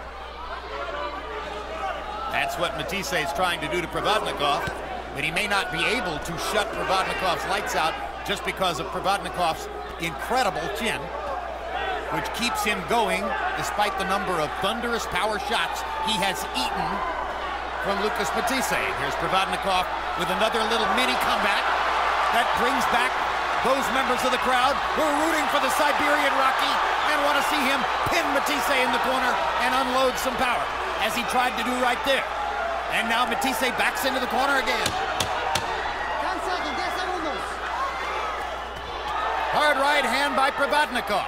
That's what Matthysse is trying to do to Provodnikov, but he may not be able to shut Provodnikov's lights out just because of Provodnikov's incredible chin, which keeps him going despite the number of thunderous power shots he has eaten from Lucas Matthysse. Here's Provodnikov with another little mini comeback that brings back those members of the crowd who are rooting for the Siberian Rocky and want to see him pin Matthysse in the corner and unload some power, as he tried to do right there. And now Matthysse backs into the corner again. Hard right hand by Provodnikov.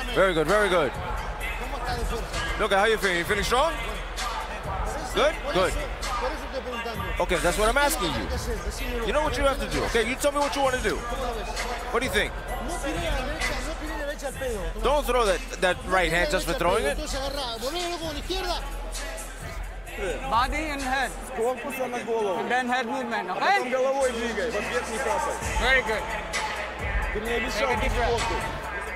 Very good, very good. Look, how you feeling? You feeling strong? Good? Good. Okay, that's what I'm asking you. You know what you have to do. Okay, you tell me what you want to do. What do you think? Don't throw that, that right hand just for throwing it. Body and head. And then head movement, okay? Very good. Take a deep breath.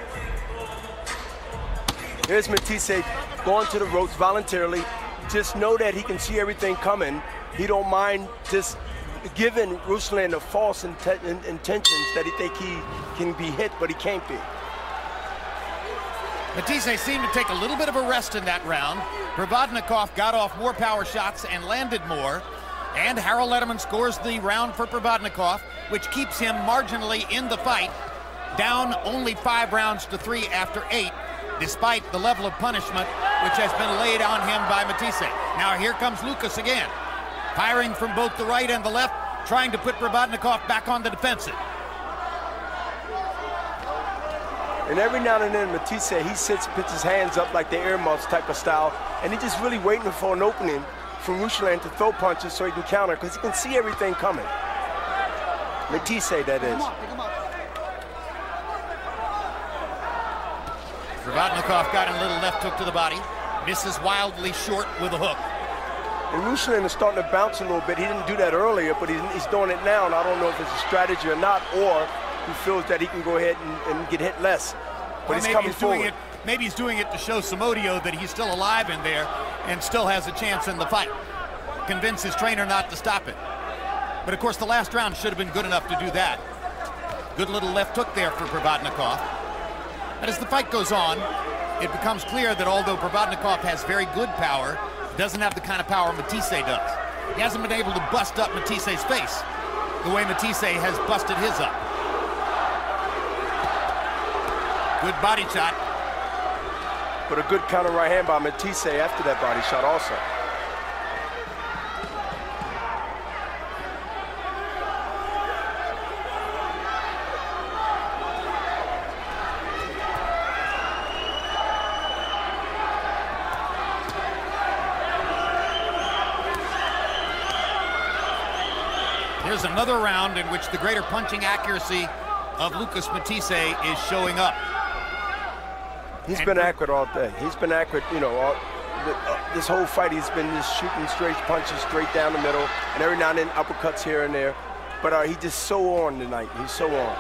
Here's Matthysse going to the ropes voluntarily. Just know that he can see everything coming. He don't mind just giving Ruslan the false int intentions that he think he can be hit, but he can't be. Matthysse seemed to take a little bit of a rest in that round. Provodnikov got off more power shots and landed more. And Harold Lederman scores the round for Provodnikov, which keeps him marginally in the fight, down only five rounds to three after eight, despite the level of punishment which has been laid on him by Matthysse. Now here comes Lucas again, firing from both the right and the left, trying to put Provodnikov back on the defensive. And every now and then, Matthysse, he sits, puts his hands up like the earmuffs type of style, and he's just really waiting for an opening for Ruslan to throw punches so he can counter, because he can see everything coming. Matthysse, that is. Provodnikov got a little left hook to the body, misses wildly short with a hook. And Ruslan is starting to bounce a little bit. He didn't do that earlier, but he's, he's doing it now, and I don't know if it's a strategy or not, or he feels that he can go ahead and, and get hit less. But or he's maybe coming he's doing forward. it. Maybe he's doing it to show Samodio that he's still alive in there and still has a chance in the fight. Convince his trainer not to stop it. But of course, the last round should have been good enough to do that. Good little left hook there for Provodnikov. And as the fight goes on, it becomes clear that although Provodnikov has very good power, he doesn't have the kind of power Matthysse does. He hasn't been able to bust up Matthisse's face the way Matthysse has busted his up. Good body shot. But a good counter right hand by Matthysse after that body shot also. Here's another round in which the greater punching accuracy of Lucas Matthysse is showing up. He's and been accurate all day. He's been accurate, you know, all, uh, this whole fight he's been just shooting straight punches straight down the middle, and every now and then uppercuts here and there. But uh, he's just so on tonight. He's so on.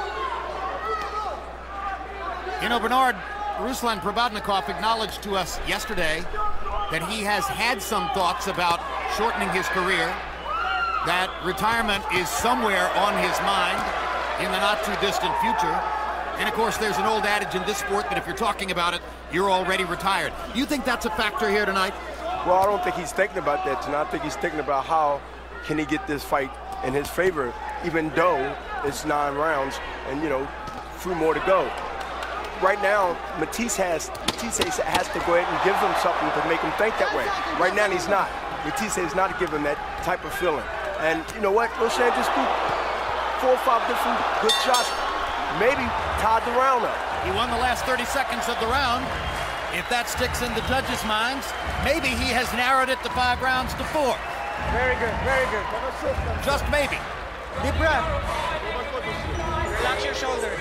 You know, Bernard, Ruslan Provodnikov acknowledged to us yesterday that he has had some thoughts about shortening his career, that retirement is somewhere on his mind in the not-too-distant future. And, of course, there's an old adage in this sport that if you're talking about it, you're already retired. You think that's a factor here tonight? Well, I don't think he's thinking about that tonight. I think he's thinking about how can he get this fight in his favor, even though it's nine rounds and, you know, three more to go. Right now, Matthysse has, Matthysse has to go ahead and give him something to make him think that way. Right now, he's not. Matthysse is not giving that type of feeling. And you know what? Ruslan just threw four or five different good shots. Maybe tied the round up. He won the last thirty seconds of the round. If that sticks in the judges' minds, maybe he has narrowed it to five rounds to four. Very good, very good. Just maybe. Deep breath. Relax your shoulder.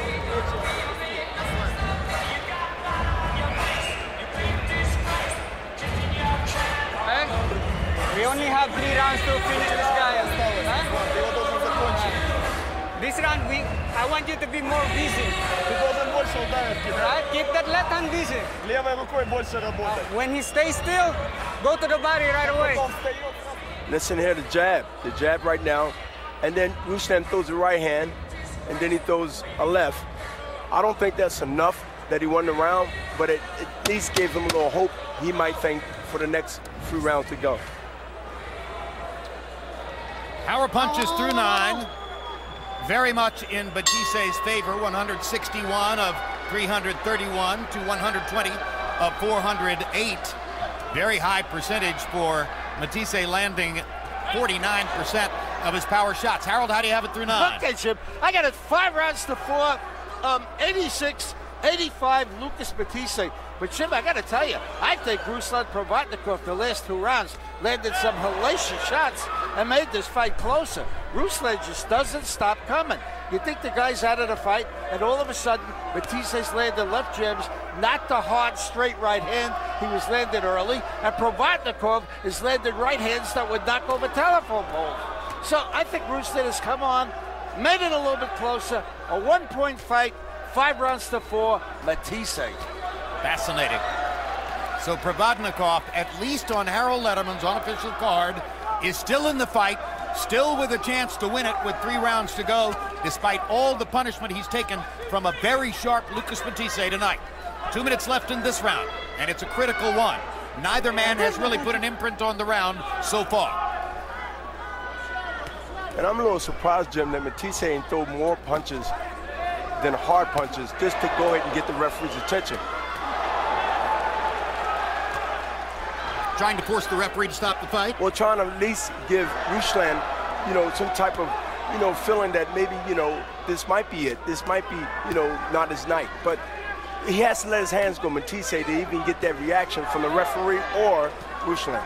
Okay? We only have three rounds to finish this guy. Huh? This round, we, I want you to be more busy. Right? Keep that left hand busy. Uh, when he stays still, go to the body right away. Listen here, the jab. The jab right now. And then Ruslan throws a right hand, and then he throws a left. I don't think that's enough that he won the round, but it, it at least gave him a little hope he might think for the next few rounds to go. Power punches through nine. Very much in Mathisse's favor, one hundred sixty-one of three hundred thirty-one to one hundred twenty of four hundred eight. Very high percentage for Matthysse, landing forty-nine percent of his power shots. Harold, how do you have it through nine? Okay, Jim. I got it five rounds to four, um, eighty-six eighty-five, Lucas Matthysse. But Jim, I got to tell you, I think Ruslan Provodnikov the last two rounds landed some hellacious shots and made this fight closer. Ruslan just doesn't stop coming. You think the guy's out of the fight, and all of a sudden, Mathisse's landed left jabs, not the hard straight right hand he was landed early, and Provodnikov is landed right hands that would knock over telephone poles. So I think Ruslan has come on, made it a little bit closer, a one-point fight, five rounds to four, Matthysse. Fascinating. So Provodnikov, at least on Harold Letterman's unofficial card, is still in the fight, still with a chance to win it with three rounds to go, despite all the punishment he's taken from a very sharp Lucas Matthysse tonight. Two minutes left in this round, and it's a critical one. Neither man has really put an imprint on the round so far. And I'm a little surprised, Jim, that Matthysse ain't throw more punches than hard punches just to go ahead and get the referee's attention. Trying to force the referee to stop the fight? Well, trying to at least give Ruslan, you know, some type of, you know, feeling that maybe, you know, this might be it. This might be, you know, not his night. But he has to let his hands go, Matthysse, to even get that reaction from the referee or Ruslan.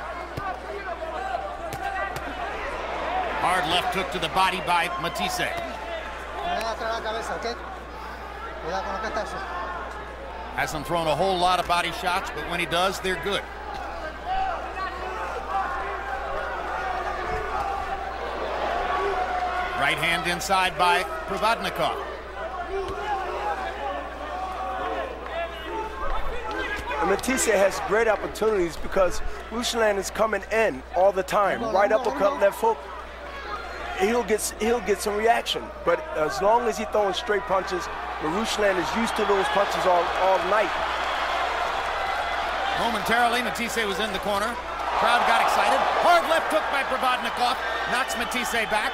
Hard left hook to the body by Matthysse. Hasn't thrown a whole lot of body shots, but when he does, they're good. Right hand inside by Provodnikov. And Matthysse has great opportunities because Ruslan is coming in all the time. Right uppercut, left hook. He'll get he'll get some reaction. But as long as he's throwing straight punches, Ruslan is used to those punches all, all night. Momentarily, Matthysse was in the corner. Crowd got excited. Hard left hook by Provodnikov. Knocks Matthysse back.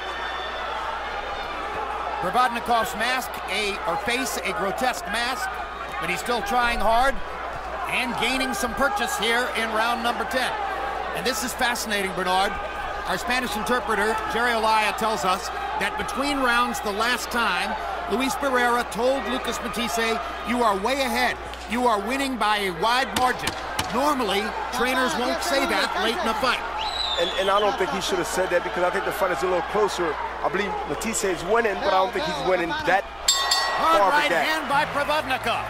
Provodnikov's mask, a or face, a grotesque mask, but he's still trying hard and gaining some purchase here in round number ten. And this is fascinating, Bernard. Our Spanish interpreter, Jerry Olaya, tells us that between rounds the last time, Luis Pereira told Lucas Matthysse, you are way ahead. You are winning by a wide margin. Normally, trainers won't say that late in a fight. And, and I don't think he should have said that because I think the fight is a little closer. I believe Matthysse is winning, but I don't think he's winning that Hard far right back. hand by Provodnikov.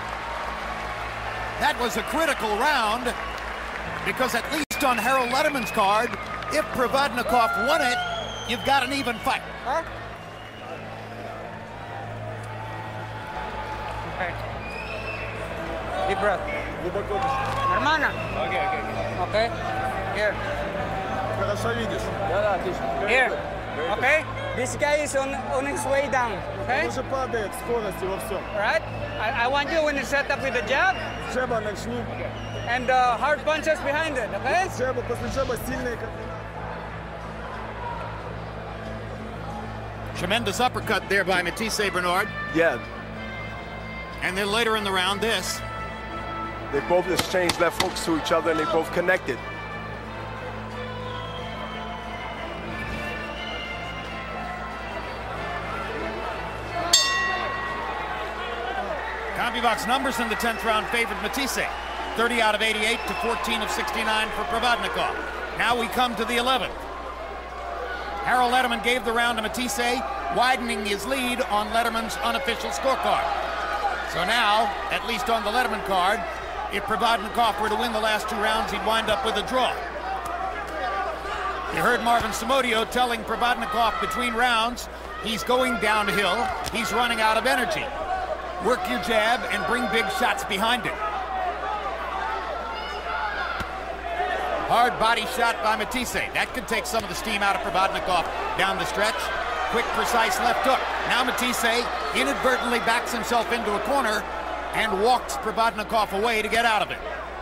That was a critical round because at least on Harold Letterman's card, if Provodnikov won it, you've got an even fight. Huh? Okay. Deep breath. Hermana. Okay, okay, okay. Okay. Here. Here. Okay. This guy is on on his way down. Okay. Right. I, I want you when you set up with the jab. And uh, hard punches behind it. Okay. Tremendous uppercut there by Matthysse, Bernard. Yeah. And then later in the round, this. They both exchanged left hooks to each other and they both connected. CompuBox numbers in the tenth round favored Matthysse. thirty out of eighty-eight to fourteen of sixty-nine for Provodnikov. Now we come to the eleventh. Harold Letterman gave the round to Matthysse, widening his lead on Letterman's unofficial scorecard. So now, at least on the Letterman card, if Provodnikov were to win the last two rounds, he'd wind up with a draw. You heard Marvin Somodio telling Provodnikov between rounds, he's going downhill, he's running out of energy. Work your jab and bring big shots behind it. Hard body shot by Matthysse. That could take some of the steam out of Provodnikov down the stretch. Quick, precise left hook. Now Matthysse inadvertently backs himself into a corner and walks Provodnikov away to get out of it.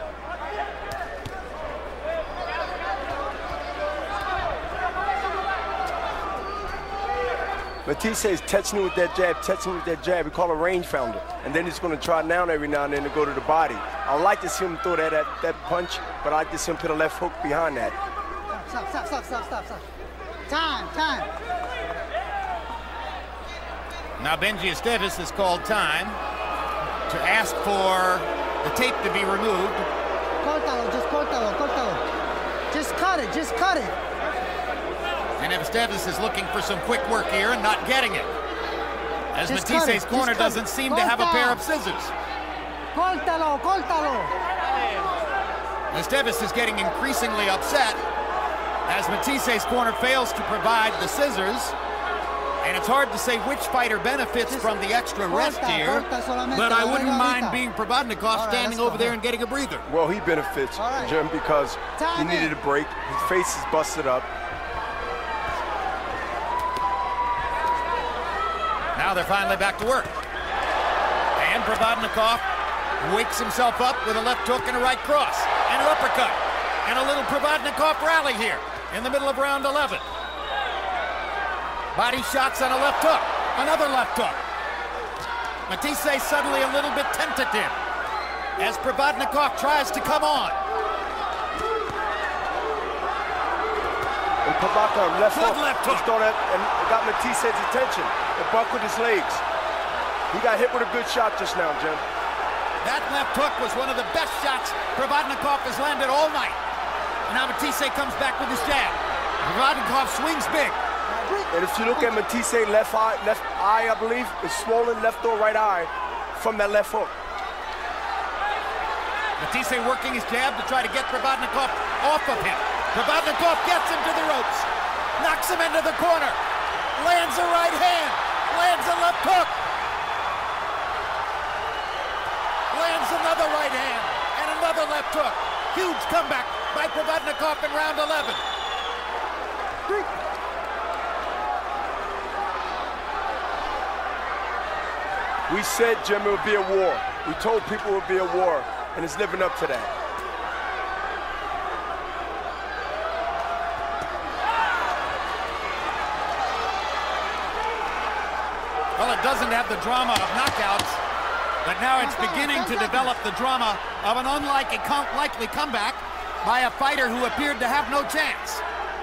Matthysse is touching with that jab, touching with that jab. We call it a range founder. And then he's going to try down every now and then to go to the body. I like to see him throw that, that, that punch, but I like to see him put a left hook behind that. Stop, stop, stop, stop, stop, stop. Time, time. Now Benji Esteves has called time. to ask for the tape to be removed. Córtalo, just córtalo, córtalo. Just cut it, just cut it. And Matthysse is looking for some quick work here and not getting it. As Just cut Mathisse's it, corner just cut doesn't it. seem to have a Corta. pair of scissors. Córtalo, córtalo. Matthysse is getting increasingly upset as Mathisse's corner fails to provide the scissors. And it's hard to say which fighter benefits from the extra rest corta, here, corta solamente, but I la wouldn't arregla mind ahorita. being Provodnikov All right, standing let's over go. there and getting a breather. Well, he benefits, right. Jim, because Time he needed in. a break. His face is busted up. Now they're finally back to work. And Provodnikov wakes himself up with a left hook and a right cross, and an uppercut, and a little Provodnikov rally here in the middle of round eleven. Body shots on a left hook, another left hook. Matthysse suddenly a little bit tentative as Provodnikov tries to come on. And Provodnikov left Good hook. left hook. Just thrown that and got Matthisse's attention. It buckled his legs. He got hit with a good shot just now, Jim. That left hook was one of the best shots Provodnikov has landed all night. And now Matthysse comes back with his jab. Provodnikov swings big. And if you look at Matthysse left eye, left eye, I believe, is swollen left or right eye from that left hook. Matthysse working his jab to try to get Provodnikov off of him. Provodnikov gets him to the ropes, knocks him into the corner, lands a right hand, lands a left hook, lands another right hand, and another left hook. Huge comeback by Provodnikov in round eleven. We said, Jim, it would be a war. We told people it would be a war, and it's living up to that. Well, it doesn't have the drama of knockouts, but now it's beginning to develop the drama of an unlikely likely comeback by a fighter who appeared to have no chance.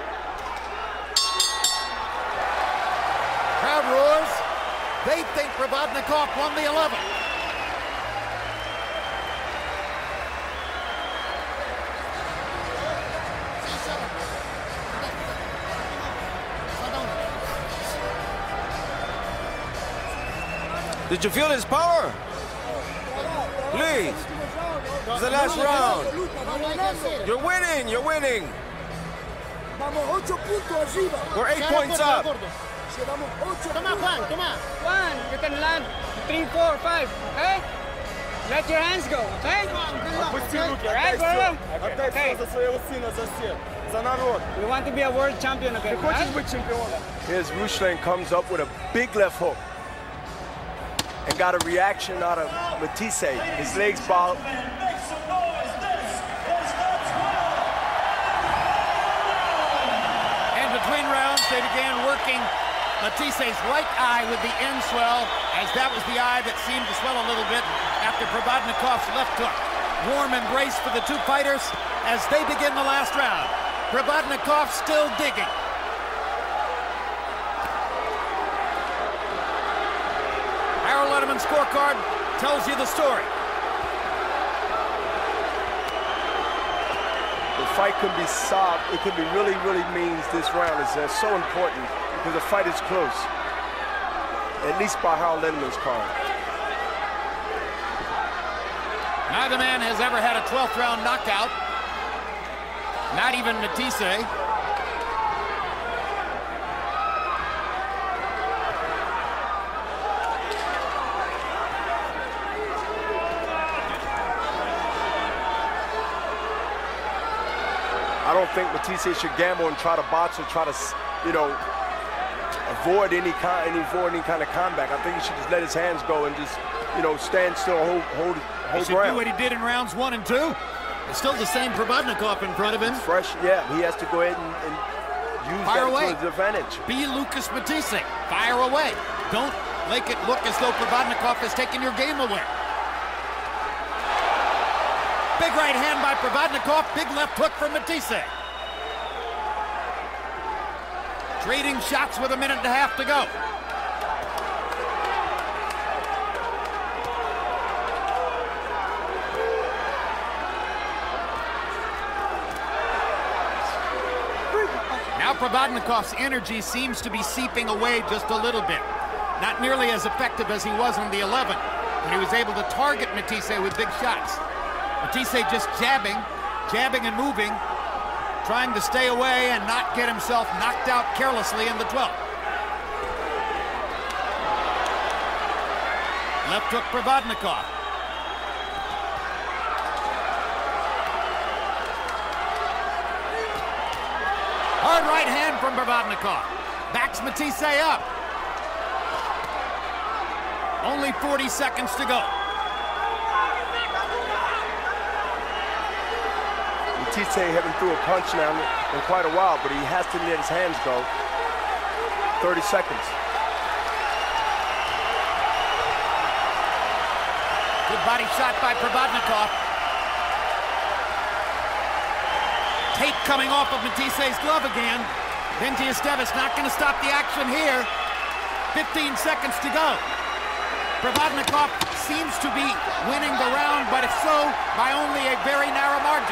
Crowd roars. They think Provodnikov won the eleven. Did you feel his power? Please. It's the last round. You're winning. You're winning. We're eight points up. Toma, Juan, toma. Juan, you can land three, four, five, okay? Let your hands go, okay? Right, brother? Okay. We want to be a world champion again, right? Here's Ruslan comes up with a big left hook and got a reaction out of Matthysse. His legs bowed. And between rounds, they began working Mathisse's right eye with the end swell, as that was the eye that seemed to swell a little bit after Provodnikov's left hook. Warm embrace for the two fighters as they begin the last round. Provodnikov still digging. Our Letterman scorecard tells you the story. The fight can be solved. It can be really, really means this round is uh, so important because the fight is close, at least by Harold Letterman's card. Neither man has ever had a twelfth round knockout. Not even Matthysse. I don't think Matthysse should gamble and try to box or try to, you know, avoid any kind, any avoid any kind of comeback. I think he should just let his hands go and just, you know, stand still, hold, hold, He hold should ground. do what he did in rounds one and two. It's still the same Provodnikov in front of him. Fresh, yeah. He has to go ahead and, and use Fire that away. to his advantage. Be Lucas Matthysse. Fire away. Don't make it look as though Provodnikov has taken your game away. Big right hand by Provodnikov. Big left hook from Matthysse. Trading shots with a minute and a half to go. Now Provodnikov's energy seems to be seeping away just a little bit. Not nearly as effective as he was on the eleven, when he was able to target Matthysse with big shots. Matthysse just jabbing, jabbing and moving, trying to stay away and not get himself knocked out carelessly in the twelfth. Left hook Provodnikov. Hard right hand from Provodnikov. Backs Matthysse up. Only forty seconds to go. Matthysse haven't threw a punch now in quite a while, but he has to let his hands go. thirty seconds. Good body shot by Provodnikov. Tape coming off of Mathisse's glove again. Benji Esteves not going to stop the action here. fifteen seconds to go. Provodnikov seems to be winning the round, but if so, by only a very narrow margin.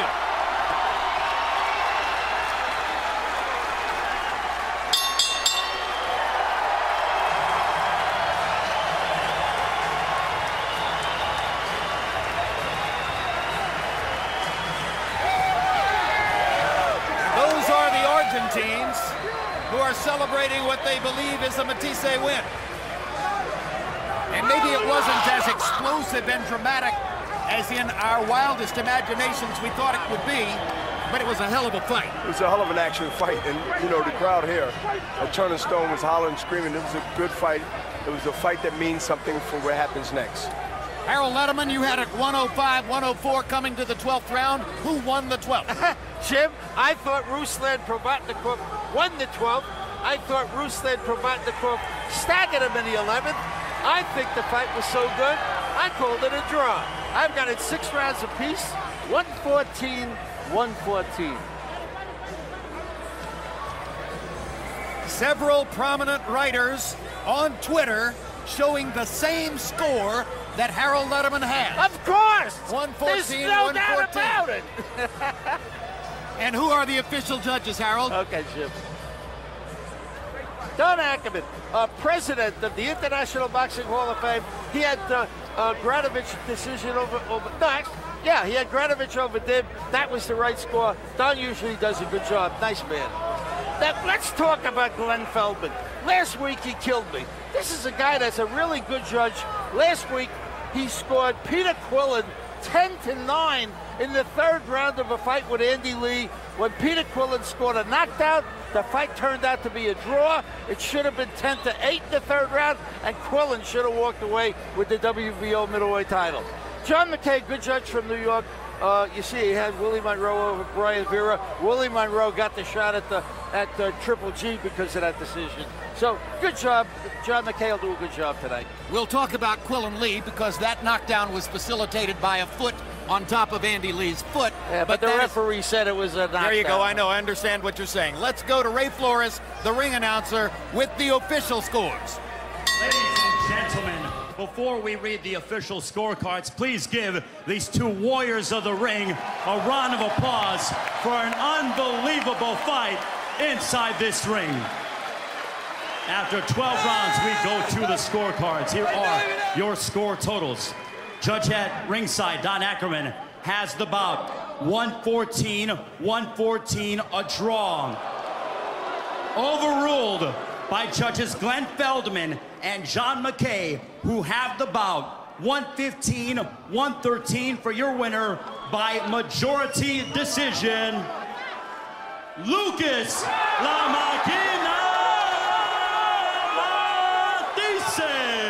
Argentines who are celebrating what they believe is a Matthysse win. And maybe it wasn't as explosive and dramatic as in our wildest imaginations we thought it would be, but it was a hell of a fight. It was a hell of an action fight, and you know, the crowd here at Turner Stone was hollering, screaming. It was a good fight. It was a fight that means something for what happens next. Harold Letterman, you had it one oh five, one oh four coming to the twelfth round. Who won the twelfth? Jim, I thought Ruslan Provodnikov won the twelfth. I thought Ruslan Provodnikov staggered him in the eleventh. I think the fight was so good, I called it a draw. I've got it six rounds apiece, one fourteen, one fourteen. Several prominent writers on Twitter showing the same score that Harold Letterman had. Of course! one fourteen, There's no one doubt fourteen. about it. And who are the official judges, Harold? Okay, Jim. Don Ackerman, uh, president of the International Boxing Hall of Fame. He had uh, uh, Granovich decision over, over, no, yeah, he had Granovich over Dib. That was the right score. Don usually does a good job. Nice man. Now, let's talk about Glenn Feldman. Last week, he killed me. This is a guy that's a really good judge. Last week, he scored Peter Quillen ten to nine in the third round of a fight with Andy Lee. When Peter Quillen scored a knockdown, the fight turned out to be a draw. It should have been ten to eight in the third round, and Quillen should have walked away with the W B O middleweight title. John McKay, good judge from New York. Uh, you see, he had Willie Monroe over Brian Vera. Willie Monroe got the shot at the at the Triple G because of that decision. So, good job. John McKay will do a good job tonight. We'll talk about Quillen Lee because that knockdown was facilitated by a foot on top of Andy Lee's foot. Yeah, but, but the referee is, said it was a knockdown. There you go. I know. I understand what you're saying. Let's go to Ray Flores, the ring announcer, with the official scores. Ladies and gentlemen, before we read the official scorecards, please give these two warriors of the ring a round of applause for an unbelievable fight inside this ring. After twelve rounds, we go to the scorecards. Here are your score totals. Judge at ringside, Don Ackerman, has the bout one fourteen, one fourteen, a draw. Overruled by judges Glenn Feldman and John McKay, who have the bout one fifteen, one thirteen for your winner by majority decision, Lucas La Máquina Matthysse.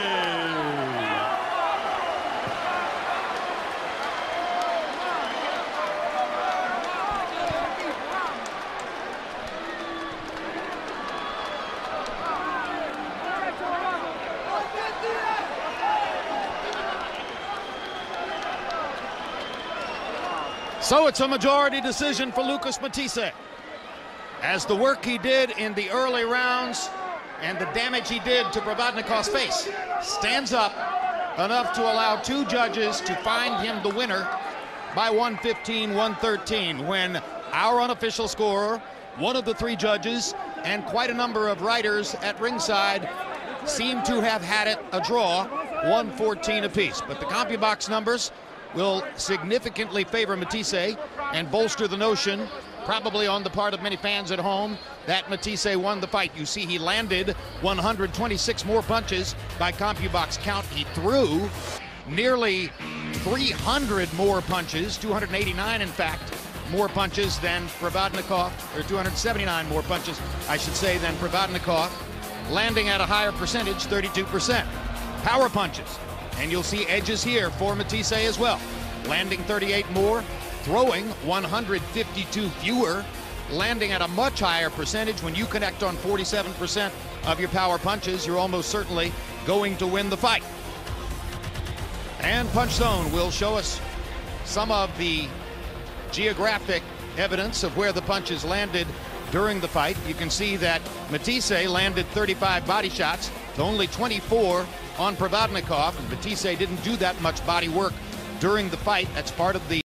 So it's a majority decision for Lucas Matthysse. As the work he did in the early rounds and the damage he did to Provodnikov's face stands up enough to allow two judges to find him the winner by one fifteen, one thirteen, when our unofficial scorer, one of the three judges and quite a number of writers at ringside seem to have had it a draw, one fourteen apiece. But the CompuBox numbers will significantly favor Matthysse and bolster the notion, probably on the part of many fans at home, that Matthysse won the fight. You see he landed one hundred twenty-six more punches by CompuBox count. He threw nearly three hundred more punches, two hundred eighty-nine in fact, more punches than Provodnikov, or two hundred seventy-nine more punches, I should say, than Provodnikov, landing at a higher percentage, thirty-two percent. Power punches, and you'll see edges here for Matthysse as well, landing thirty-eight more, throwing one hundred fifty-two fewer, landing at a much higher percentage. When you connect on forty-seven percent of your power punches, you're almost certainly going to win the fight. And Punch Zone will show us some of the geographic evidence of where the punches landed during the fight. You can see that Matthysse landed thirty-five body shots to only twenty-four on Provodnikov. Matthysse didn't do that much body work during the fight. That's part of the